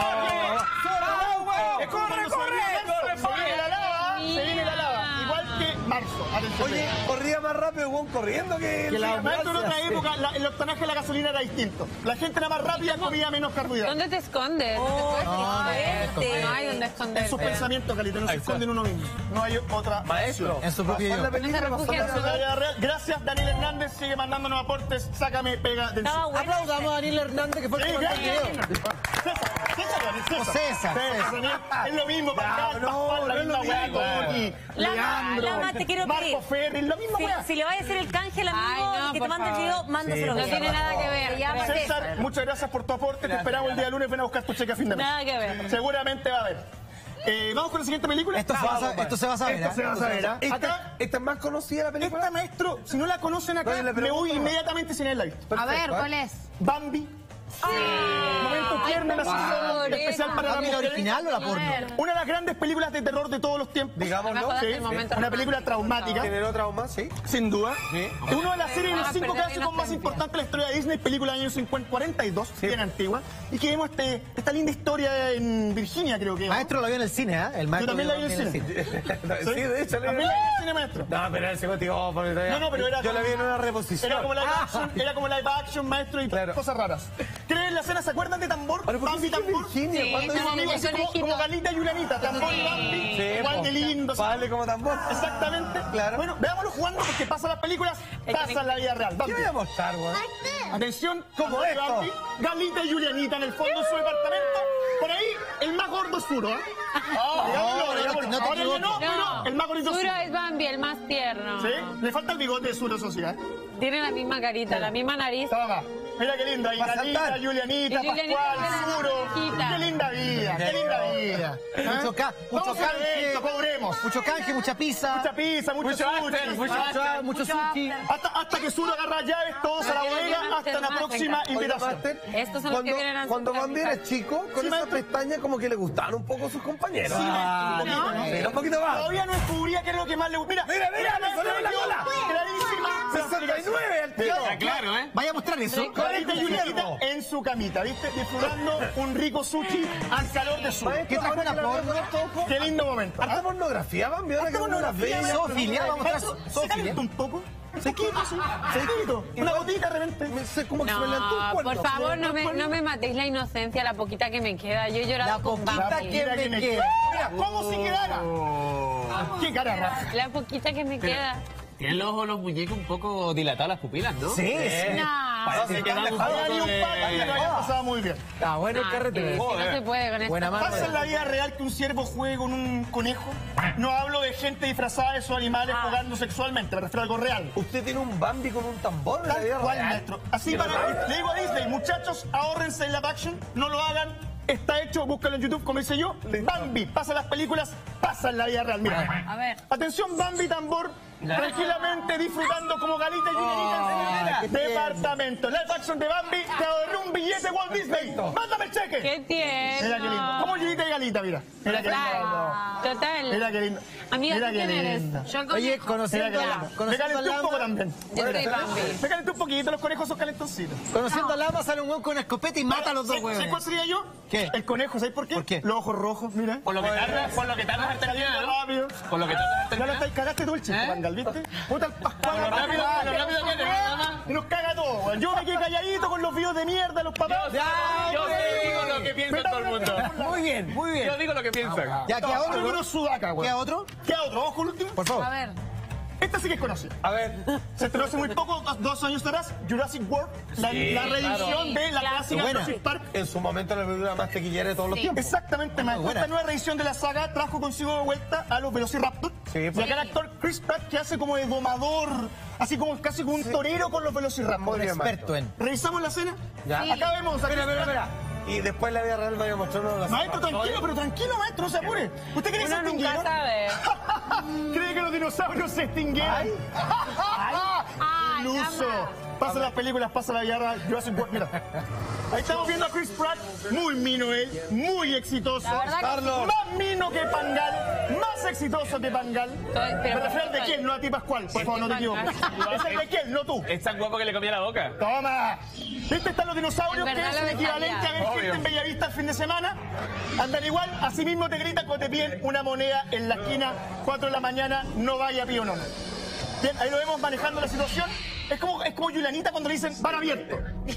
Es como cuando se viene la lava, se viene la lava. Igual que marzo. Atención. Oye, corría más rápido el weón corriendo que la Maestro, en otra ambulancia. época el octanaje de la gasolina era distinto. La gente era más rápida, comía menos carbohidratos. ¿Dónde te escondes? Oh, No hay donde En esconderte. sus pensamientos, Calita, no se esconden uno mismo. No hay otra. Maestro. En su propio pasó en la idioma. película, No se pasó en la refugia en La vida real. Gracias, Daniel Hernández. Sigue mandándonos aportes. Sácame, pega del Estaba bueno. Aplaudamos a Daniel Hernández, que fue el que mandó el video. César. Es lo mismo, Pascal, Pascual, la misma weá, Tony, Lama, te quiero pedir. Marco Ferri, lo mismo weá. Si le vaya a hacer el canje al amigo Ay, no, que te por mande el favor. video, mándaselo. No tiene nada que ver. Se llama César, muchas gracias por tu aporte. Te esperamos el día lunes. Ven a buscar tu cheque a fin de mes. Nada que ver. Seguramente va a haber. Vamos con la siguiente película. Esto se va a saber, Esto se va a saber. ¿Ah? Acá, ¿Esta es más conocida la película? esta, maestro, si no la conocen acá, Oye, le me pregunto. voy inmediatamente sin haberla visto. A ver, ¿cuál es? Bambi. Momento tierno, una sección especial para la ¿La mujer. original o la porno? Una de las grandes películas de terror de todos los tiempos. Digámoslo. Abajo de Sí, este momento una película romántico, traumática, ¿Generó trauma? Sí. sin duda. Es una de las series de los Ah, 5 perder clásicos más inocencia. importantes de la historia de Disney, película del año 42, bien antigua. Y que vemos esta linda historia en Virginia, creo que. Maestro lo vio en el cine, ¿eh? El Yo maestro también la vi en vio el cine. Sí, de hecho. También la vi en el cine, maestro. No, pero ese contigo. No, pero era Yo la vi en una Era reposición. como live action, maestro, y Claro. cosas raras. ¿Creen la escena? ¿Se acuerdan de Tambor? Pero ¿por qué Bambi, sigue Tambor. Virginia? Sí, ¿Cuándo sí, dijo sí, amigo? sí, sí. Como Galita y Julianita, Tambor y Bambi. Sí, Igual de lindo. Vale como tambor. Exactamente. Claro. Bueno, veámoslo jugando porque pasan las películas, pasan la vida real. ¿Qué Bambi. voy a mostrar, weón? Atención, ¿Cómo Tambor y esto? Bambi, Galita y Julianita en el fondo de su departamento. Por ahí, el más gordo es Furo, ¿eh? Digámoslo. no te Ahora ya equivoques. no, pero el más gordito es Suro Furo. es Bambi, el más tierno. ¿Sí? Le falta el bigote de Furo, eso sí, ¿eh? Tiene la misma carita, la misma nariz. Estaba acá. Mira qué linda, ahí Va a Galita, saltar. Julianita, Y Julianita Pascual, tiene la Furo. chiquita. Qué linda vida, qué linda vida. Mucho Vamos a canje, esto, cobremos. mucho canje, mucha pizza. Mucha pizza, mucho sushi. Mucho sushi. Hasta que Zuro agarra llaves, todos a la bodega, hasta la próxima invitación. Estos son los que vienen a Cuando hacer Bambi era chico, con Sí, esa maestro. pestaña como que le gustaban un poco sus compañeros. Sí, Ah, maestro, un poquito, ¿no? sí, un poquito más. Todavía no descubría qué es lo que más le gusta. Mira, me salió la cola. Clarísima. 69 al tío. Claro, ¿eh? Vaya a mostrar eso. Galita y Julianita en su camita, ¿viste? Disfrutando un rico sushi al calor de su. ¿Qué trajo una porno? Qué lindo momento. Harta pornografía, Bambi, ahora que no las ve. Zoofilia, vamos a Maestro, mostrar ¿se zoofilia. calentó un poco? Sequito, sí. Sequito. Una gotita de repente. Como que se me levantó un No, cuerno. por favor, no me matéis la inocencia, la poquita que me queda. Yo he llorado La con poquita Bambi. que me Mira, queda. Mira, ¿cómo si quedara? ¿Qué cara raja? La poquita que me queda. Tienen los muñecos un poco dilatadas las pupilas, ¿no? Sí, sí. Parece que dan un Había poco ni un par que lo haya de... pasado muy bien. Está bueno el carrete. Sí, no se puede con esto. Buena mano. ¿Pasa en la vida real que un ciervo juegue con un conejo? No hablo de gente disfrazada de sus animales jugando sexualmente, me refiero a algo real. Usted tiene un Bambi con un tambor en la vida Tal cual, real. maestro. Así para, le digo a Disney, muchachos, ahórrense en live action, no lo hagan. Está hecho, búscalo en YouTube, como hice yo. Bambi, pasa las películas, pasa en la vida real. Mira. A ver. Atención, Bambi Tambor. tranquilamente disfrutando como Galita y Julianita en su departamento. Live action de Bambi, te ahorré un billete Walt Disney. ¡Mándame el cheque! ¡Qué tierno! Mira qué lindo. Como Julianita y Galita, mira. Mira qué lindo. Total. Mira qué lindo. Amiga, Mira ¿tú qué quién eres? lindo. Yo el Oye, conejo. conociendo Mira a qué lindo. Me conociendo a calenté un poco Lama, también. Yo soy Bambi. Me calenté un poquito, los conejos son calentoncitos. conociendo a Lama sale un hueón con escopeta y mata a los dos ¿Sabes hueones. cuál sería yo? ¿Qué? El conejo, ¿sabes por qué? ¿Por qué? Los ojos rojos, mira. Por lo que tardas en terminar, ¿no? Rápido. Por lo que tardas en Ya lo terminar. estáis, cagaste tú el chiste, Pangal, ¿viste? Puta el Pascual. Lo rápido que eres, nada más. Y nos caga todo, weón. Yo me quedé calladito con los videos de mierda, los papás. Yo digo lo que piensa todo el mundo. Muy bien, muy bien. Yo digo lo que piensan. Ya, ¿qué a otro? Uno sudaca, weón. ¿Qué a otro? ¿Qué a otro? Vamos con el último. Por favor. A ver. Esta sí que es conocida. A ver. Se estrenó hace muy poco, 2 años atrás, Jurassic World, la reedición de la clásica Buena. Jurassic Park. En su momento la película más tequillera de todos los tiempos. Exactamente, maestro. buena. Esta nueva reedición de la saga trajo consigo de vuelta a los Velociraptor. Sí, y acá el actor Chris Pratt, que hace como de domador, así como casi como un torero con los Velociraptor. Muy bien, Experto en. ¿Revisamos la escena? Ya. Sí. Acá vemos a Chris Pratt. Espera. Y después la vida real me voy a mostrar una de las Maestro, tranquilo, maestro, no se apure. ¿Usted cree que se Uno nunca extinguieron? sabe. ¿Cree que los dinosaurios se extinguieron? Ay, Iluso. Lama. Pasa las películas, pasa la vida real. Jurassic World, mira. Ahí estamos viendo a Chris Pratt, muy mino él, muy exitoso. La verdad que Carlos. Más mino que Pangal, más exitoso que Pangal. Me refiero al de quién, no a ti, Pascual. Por favor, no te equivoques. Es el de quién, no tú. Es tan guapo que le comía la boca. Toma. ¿Viste? Están los dinosaurios, En que verdad es el lo equivalente a ver Obvio. gente en Bellavista el fin de semana. Andan igual, así mismo te gritan cuando te piden una moneda en la esquina, 4 de la mañana, no vaya pío no. Bien, ahí lo vemos manejando la situación. Es como Julianita cuando le dicen bar abierto.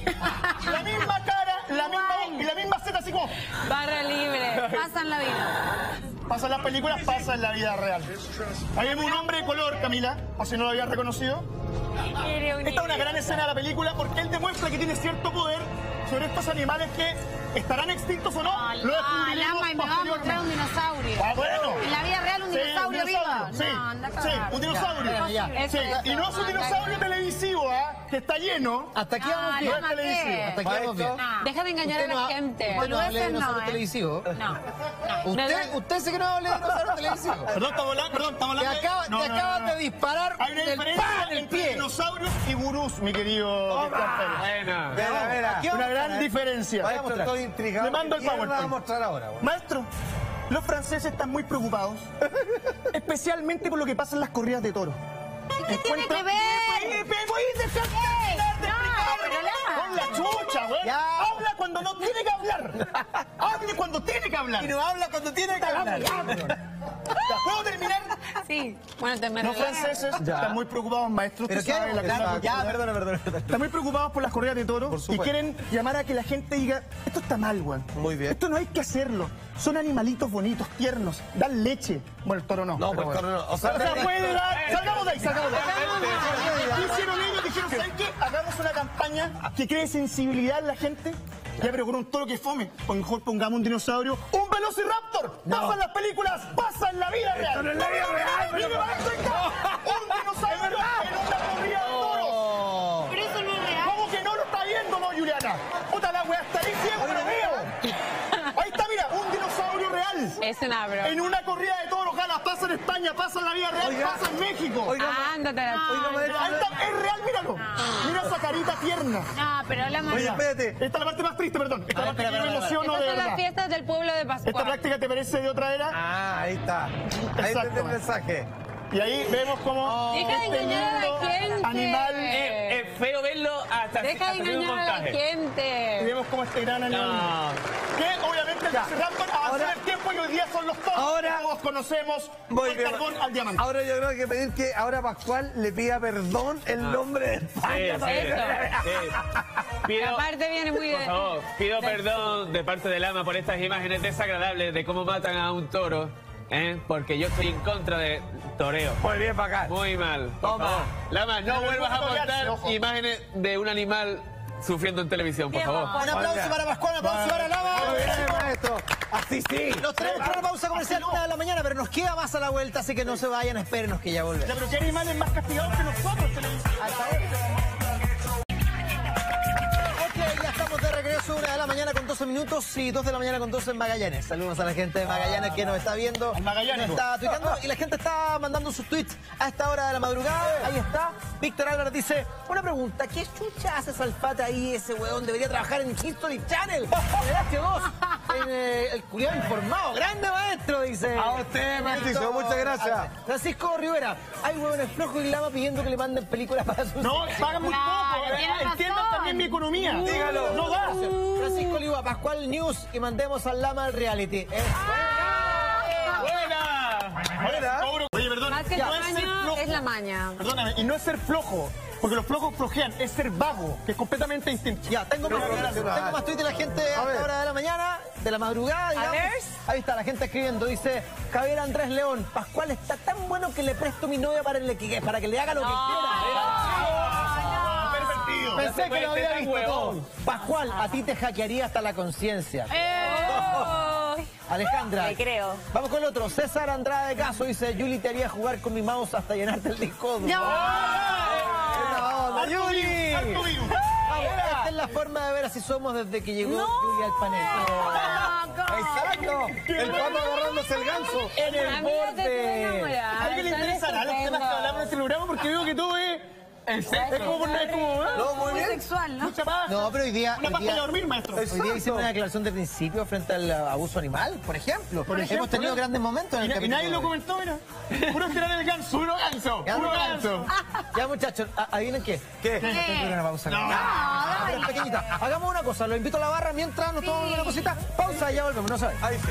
La misma cara, la misma voz y la misma seta, así como Barra libre. Pasan la vida. pasan las películas, pasa en la vida real. Ahí vemos un hombre de color, Camila, por si no lo habías reconocido. Esta es una gran escena de la película porque él demuestra que tiene cierto poder sobre estos animales que estarán extintos o no. Lo descubriremos Lama, y me va a mostrar un posteriormente. dinosaurio. Ah, bueno. En la vida real un Sí, dinosaurio vivo. Sí, No, anda a sí, cagar. un dinosaurio. Ya, Sí, y no es un dinosaurio televisivo, ¿ah? Que está lleno. Hasta aquí vamos Ah, bien. No es Lama, televisivo. ¿qué? Hasta aquí vamos bien. No. Deja de engañar a la gente. Usted no hable de Boludeces no, nosotros ¿eh? televisivo. No. Usted sí que no hable de nosotros televisivo. Perdón, estamos hablando. Te acabas de disparar Hay una del diferencia pan en el entre pie. dinosaurios y gurús, mi querido Cristian Pérez. Bueno. Mira. Aquí vamos Una a gran ver. diferencia. Maestro, estoy intrigado. Le mando el ¿Qué va a PowerPoint. mostrar ahora, güey? Maestro, los franceses están muy preocupados, especialmente por lo que pasa en las corridas de toros. ¿Qué tiene que ver? Voy a dejar terminar de explicar. pero Lama. Con la chucha, güey. Ya. Habla cuando no tiene que hablar. Hable cuando tiene que hablar. Y no habla cuando tiene que hablar. ¿Puedo terminar? Sí. Bueno, te me Los relajas. franceses están muy preocupados, maestro. ¿Pero usted qué? sabe la Claro, cosa. ya, perdona. Están muy preocupados por las corridas de toros y supuesto. quieren llamar a que la gente diga, esto está mal, güey. Muy bien. Esto no hay que hacerlo. Son animalitos bonitos, tiernos, dan leche. Bueno, el toro no. No, pero pues bueno. no. O sea, Puede dar. Salgamos de ahí. ¿Qué hicieron ellos? Dijeron, ¿saben qué? Hagamos una campaña que cree sensibilidad en la gente. Ya, pero con un toro que fome. Pues mejor pongamos un dinosaurio, un velociraptor. Pasa en las películas, pasa en la vida real. Esto no es la vida real, Mire, maestro, ahí está. Un dinosaurio en una corrida de toros. Pero eso no es real. ¿Cómo que no lo está viendo, no, Juliana? Puta la wea, está ahí siempre, lo veo. Ahí está, mira, un dinosaurio real. Es una broma. En una corrida de toros, ojalá, pasa en España, pasa en la vida real, Oiga. pasa en México. Ándate a la Ahí está, es real, míralo. Mira esa carita tierna. No, pero Lama. Oye, espérate. Esta es la parte más triste, perdón. Esta es la parte que yo me emociono de Estas son las verdad. fiestas del pueblo de ¿Esta Pascua. práctica te parece de otra era? Ah, ahí está. Ahí Exacto. está el mensaje. Y ahí vemos cómo Deja de engañar a la gente. animal... Es feo verlo hasta Deja de hacer un engañar a la Y montaje. gente. vemos cómo este gran animal... No. Que obviamente el Velociraptor avanzó en el tiempo y hoy día son los toros. Ahora- Todos conocemos Muy el bien. carbón al diamante. Ahora yo creo que pedir que ahora Pascual le pida perdón el nombre de Sí, España. sí. Pido, Aparte viene muy por de... favor, pido perdón de parte de Lama por estas imágenes desagradables de cómo matan a un toro, porque yo estoy en contra de toreo. Muy bien, para acá. Muy mal. Por Toma. favor. Lama, no Pero vuelvas a no torearse, montar ojo. imágenes de un animal sufriendo en televisión, por favor. Un aplauso para Pascual, un aplauso para Lama. Muy bien, maestro. Así sí. Nos tenemos para una pausa comercial 1 de la mañana, pero nos queda más a la vuelta, así que no se vayan, espérenos que ya volvemos. Ya, pero ¿qué animales más castigados que nosotros? Ok, ya estamos de regreso Eso, 1 de la mañana con 12 minutos y 2 de la mañana con 12 en Magallanes. Saludos a la gente de Magallanes que nos está viendo, nos está tuiteando y la gente está mandando sus tweets a esta hora de la madrugada. Ahí está. Víctor Álvarez dice, una pregunta, ¿qué chucha hace Salfate ahí ese weón? Debería trabajar en History Channel, en H2, en el culiado informado. Grande maestro, dice. A usted, maestro, muchas gracias. Francisco Rivera, hay huevones flojos y lama pidiendo que le manden películas para sus... No, pagan muy poco. Entiendan también mi economía. Dígalo. No da. Francisco Oliva, Pascual News y mandemos al lama al reality. Buena. Oye, perdón. Más que el no es ser tamaño, flojo. es la maña. Perdóname, y no es ser flojo, porque los flojos flojean, es ser vago, que es completamente distinto. Ya, tengo más tweets de la gente a esta hora de la mañana, de la madrugada, digamos. ver. Ahí está, la gente escribiendo, dice Javier Andrés León, Pascual está tan bueno que le presto mi novia para que le haga lo que quiera. Pervertido. Pensé que lo había visto todo. Pascual, a ti te hackearía hasta la conciencia. Alejandra. Le creo. Vamos con el otro. César Andrade Caso dice, Yuli te haría jugar con mi mouse hasta llenarte el disco duro. ¡No! ¡Yuli! Esta es la forma de ver así somos desde que llegó Yuli al panel. Exacto. El Papa agarrándose el ganso. En el borde. ¿A alguien le interesará los temas que hablamos en este programa? Porque veo que todo es... Es como... No, muy bien. Sexual, ¿no? Mucha paja. No, pero hoy día... Una pasta de dormir, maestro. Hoy día hicimos una declaración de principio frente al abuso animal, por ejemplo. Hemos tenido grandes momentos en el Y capítulo nadie lo de hoy. comentó, mira. Puro tirar el ganso. Puro ganso. Ya, Puro ganso. Ya, muchachos, ¿adivinen qué? ¿Qué? Una pausa. Pero es pequeñita. Hagamos una cosa, lo invito a la barra mientras nos tomamos una cosita. Pausa y ya volvemos, no sabes. Ahí sí.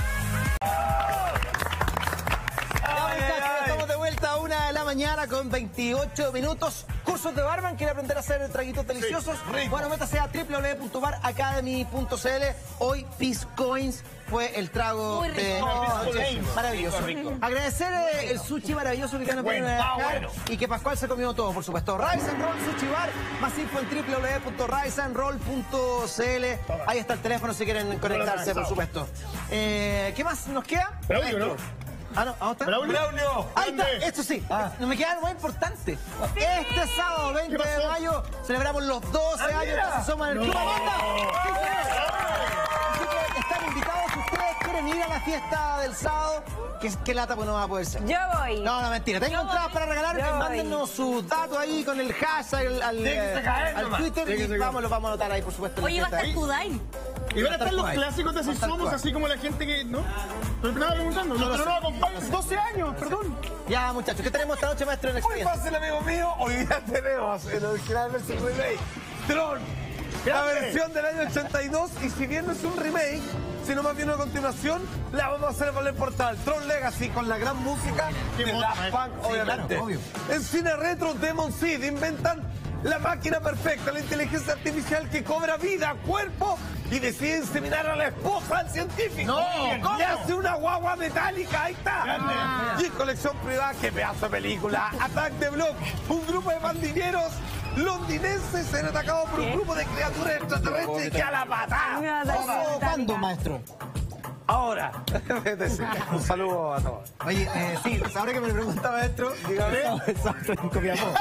Estamos de vuelta a 1 de la mañana con 28 minutos. Cursos de barman, ¿quiere aprender a hacer traguitos deliciosos? Bueno, métase a www.baracademy.cl. Hoy Peace Coins fue el trago Muy de rico. noche. Maravilloso. Agradecer el sushi maravilloso que nos viene a dejar y que Pascual se comió todo, por supuesto. Rise and Roll Sushi Bar, más info en www.riseandroll.cl. Ahí está el teléfono si quieren conectarse, por supuesto. ¿Qué más nos queda? Braulio, ¿no? Ah, no, ¿a está? Braulio. Ahí está, esto sí. No me queda algo muy importante. Este sábado 20 de mayo celebramos los 12 años que se suman el Club Amanda. Sí, señor. Así que están invitados. Si ustedes quieren ir a la fiesta del sábado, ¿qué lata pues no va a poder ser? Yo voy. No, mentira. Tengo entradas para regalar. Yo voy. Mándennos sus datos ahí con el hashtag al Twitter y los vamos a anotar ahí, por supuesto. en la Oye, va a fiesta. estar Kudai. Y van a estar los Ahí. clásicos de Así Somos, así como la gente que... ¿No? Pero nada preguntando. No, pero no acompañan. 12 años, perdón. Ya, muchachos, ¿qué tenemos esta noche, maestro, en Muy experiencia? fácil, amigo mío. Hoy día tenemos el original versión remake. Tron. La versión del año 82. Y si bien no es un remake, sino más bien una continuación, la vamos a hacer por el portal Tron Legacy con la gran música de Daft Punk, obviamente. claro, obvio. En cine retro, Demon Seed inventan la máquina perfecta, la inteligencia artificial que cobra vida, cuerpo y decide inseminar a la esposa del científico. No, ¿cómo? Y hace una guagua metálica, ahí está. Y en colección privada, qué pedazo de película. Attack the Block, un grupo de pandilleros londinenses serán atacados por un grupo de criaturas extraterrestres que a la patada. ¿Cuándo, maestro? Ahora, un saludo a todos. Oye, sí, ahora que me pregunta, maestro, dígame. El sábado en Copiapó.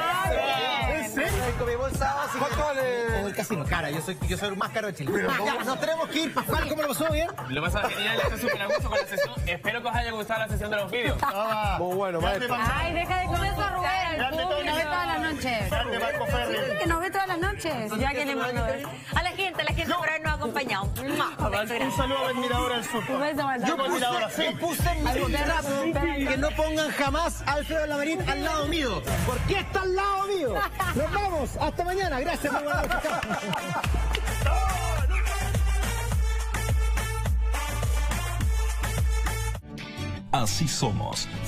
¿En serio? En Copiapó el sábado, así ¿Cuánto vale? O el casino, cara, yo soy el más caro de Chile. Ya, nos tenemos que ir, Pascual, ¿cómo lo pasó bien? Lo pasa genial, estoy súper a gusto con la sesión. Espero que os haya gustado la sesión de los vídeos. Muy bueno, maestro. Ay, deja de comer eso, Rubén. Grande, Que nos ve Tony. todas las noches. Grande, Marco Ferri. Que nos ve todas las noches. Ya que le mando a la gente por habernos acompañado. Un Un saludo a Admiradora del Sur. Yo con Admiradora, sí. Yo puse en mi contrato que no pongan jamás a Alfredo Lamarín al lado mío. ¿Por qué está al lado mío? Nos vamos, hasta mañana. Gracias, muy buenas noches. Así somos.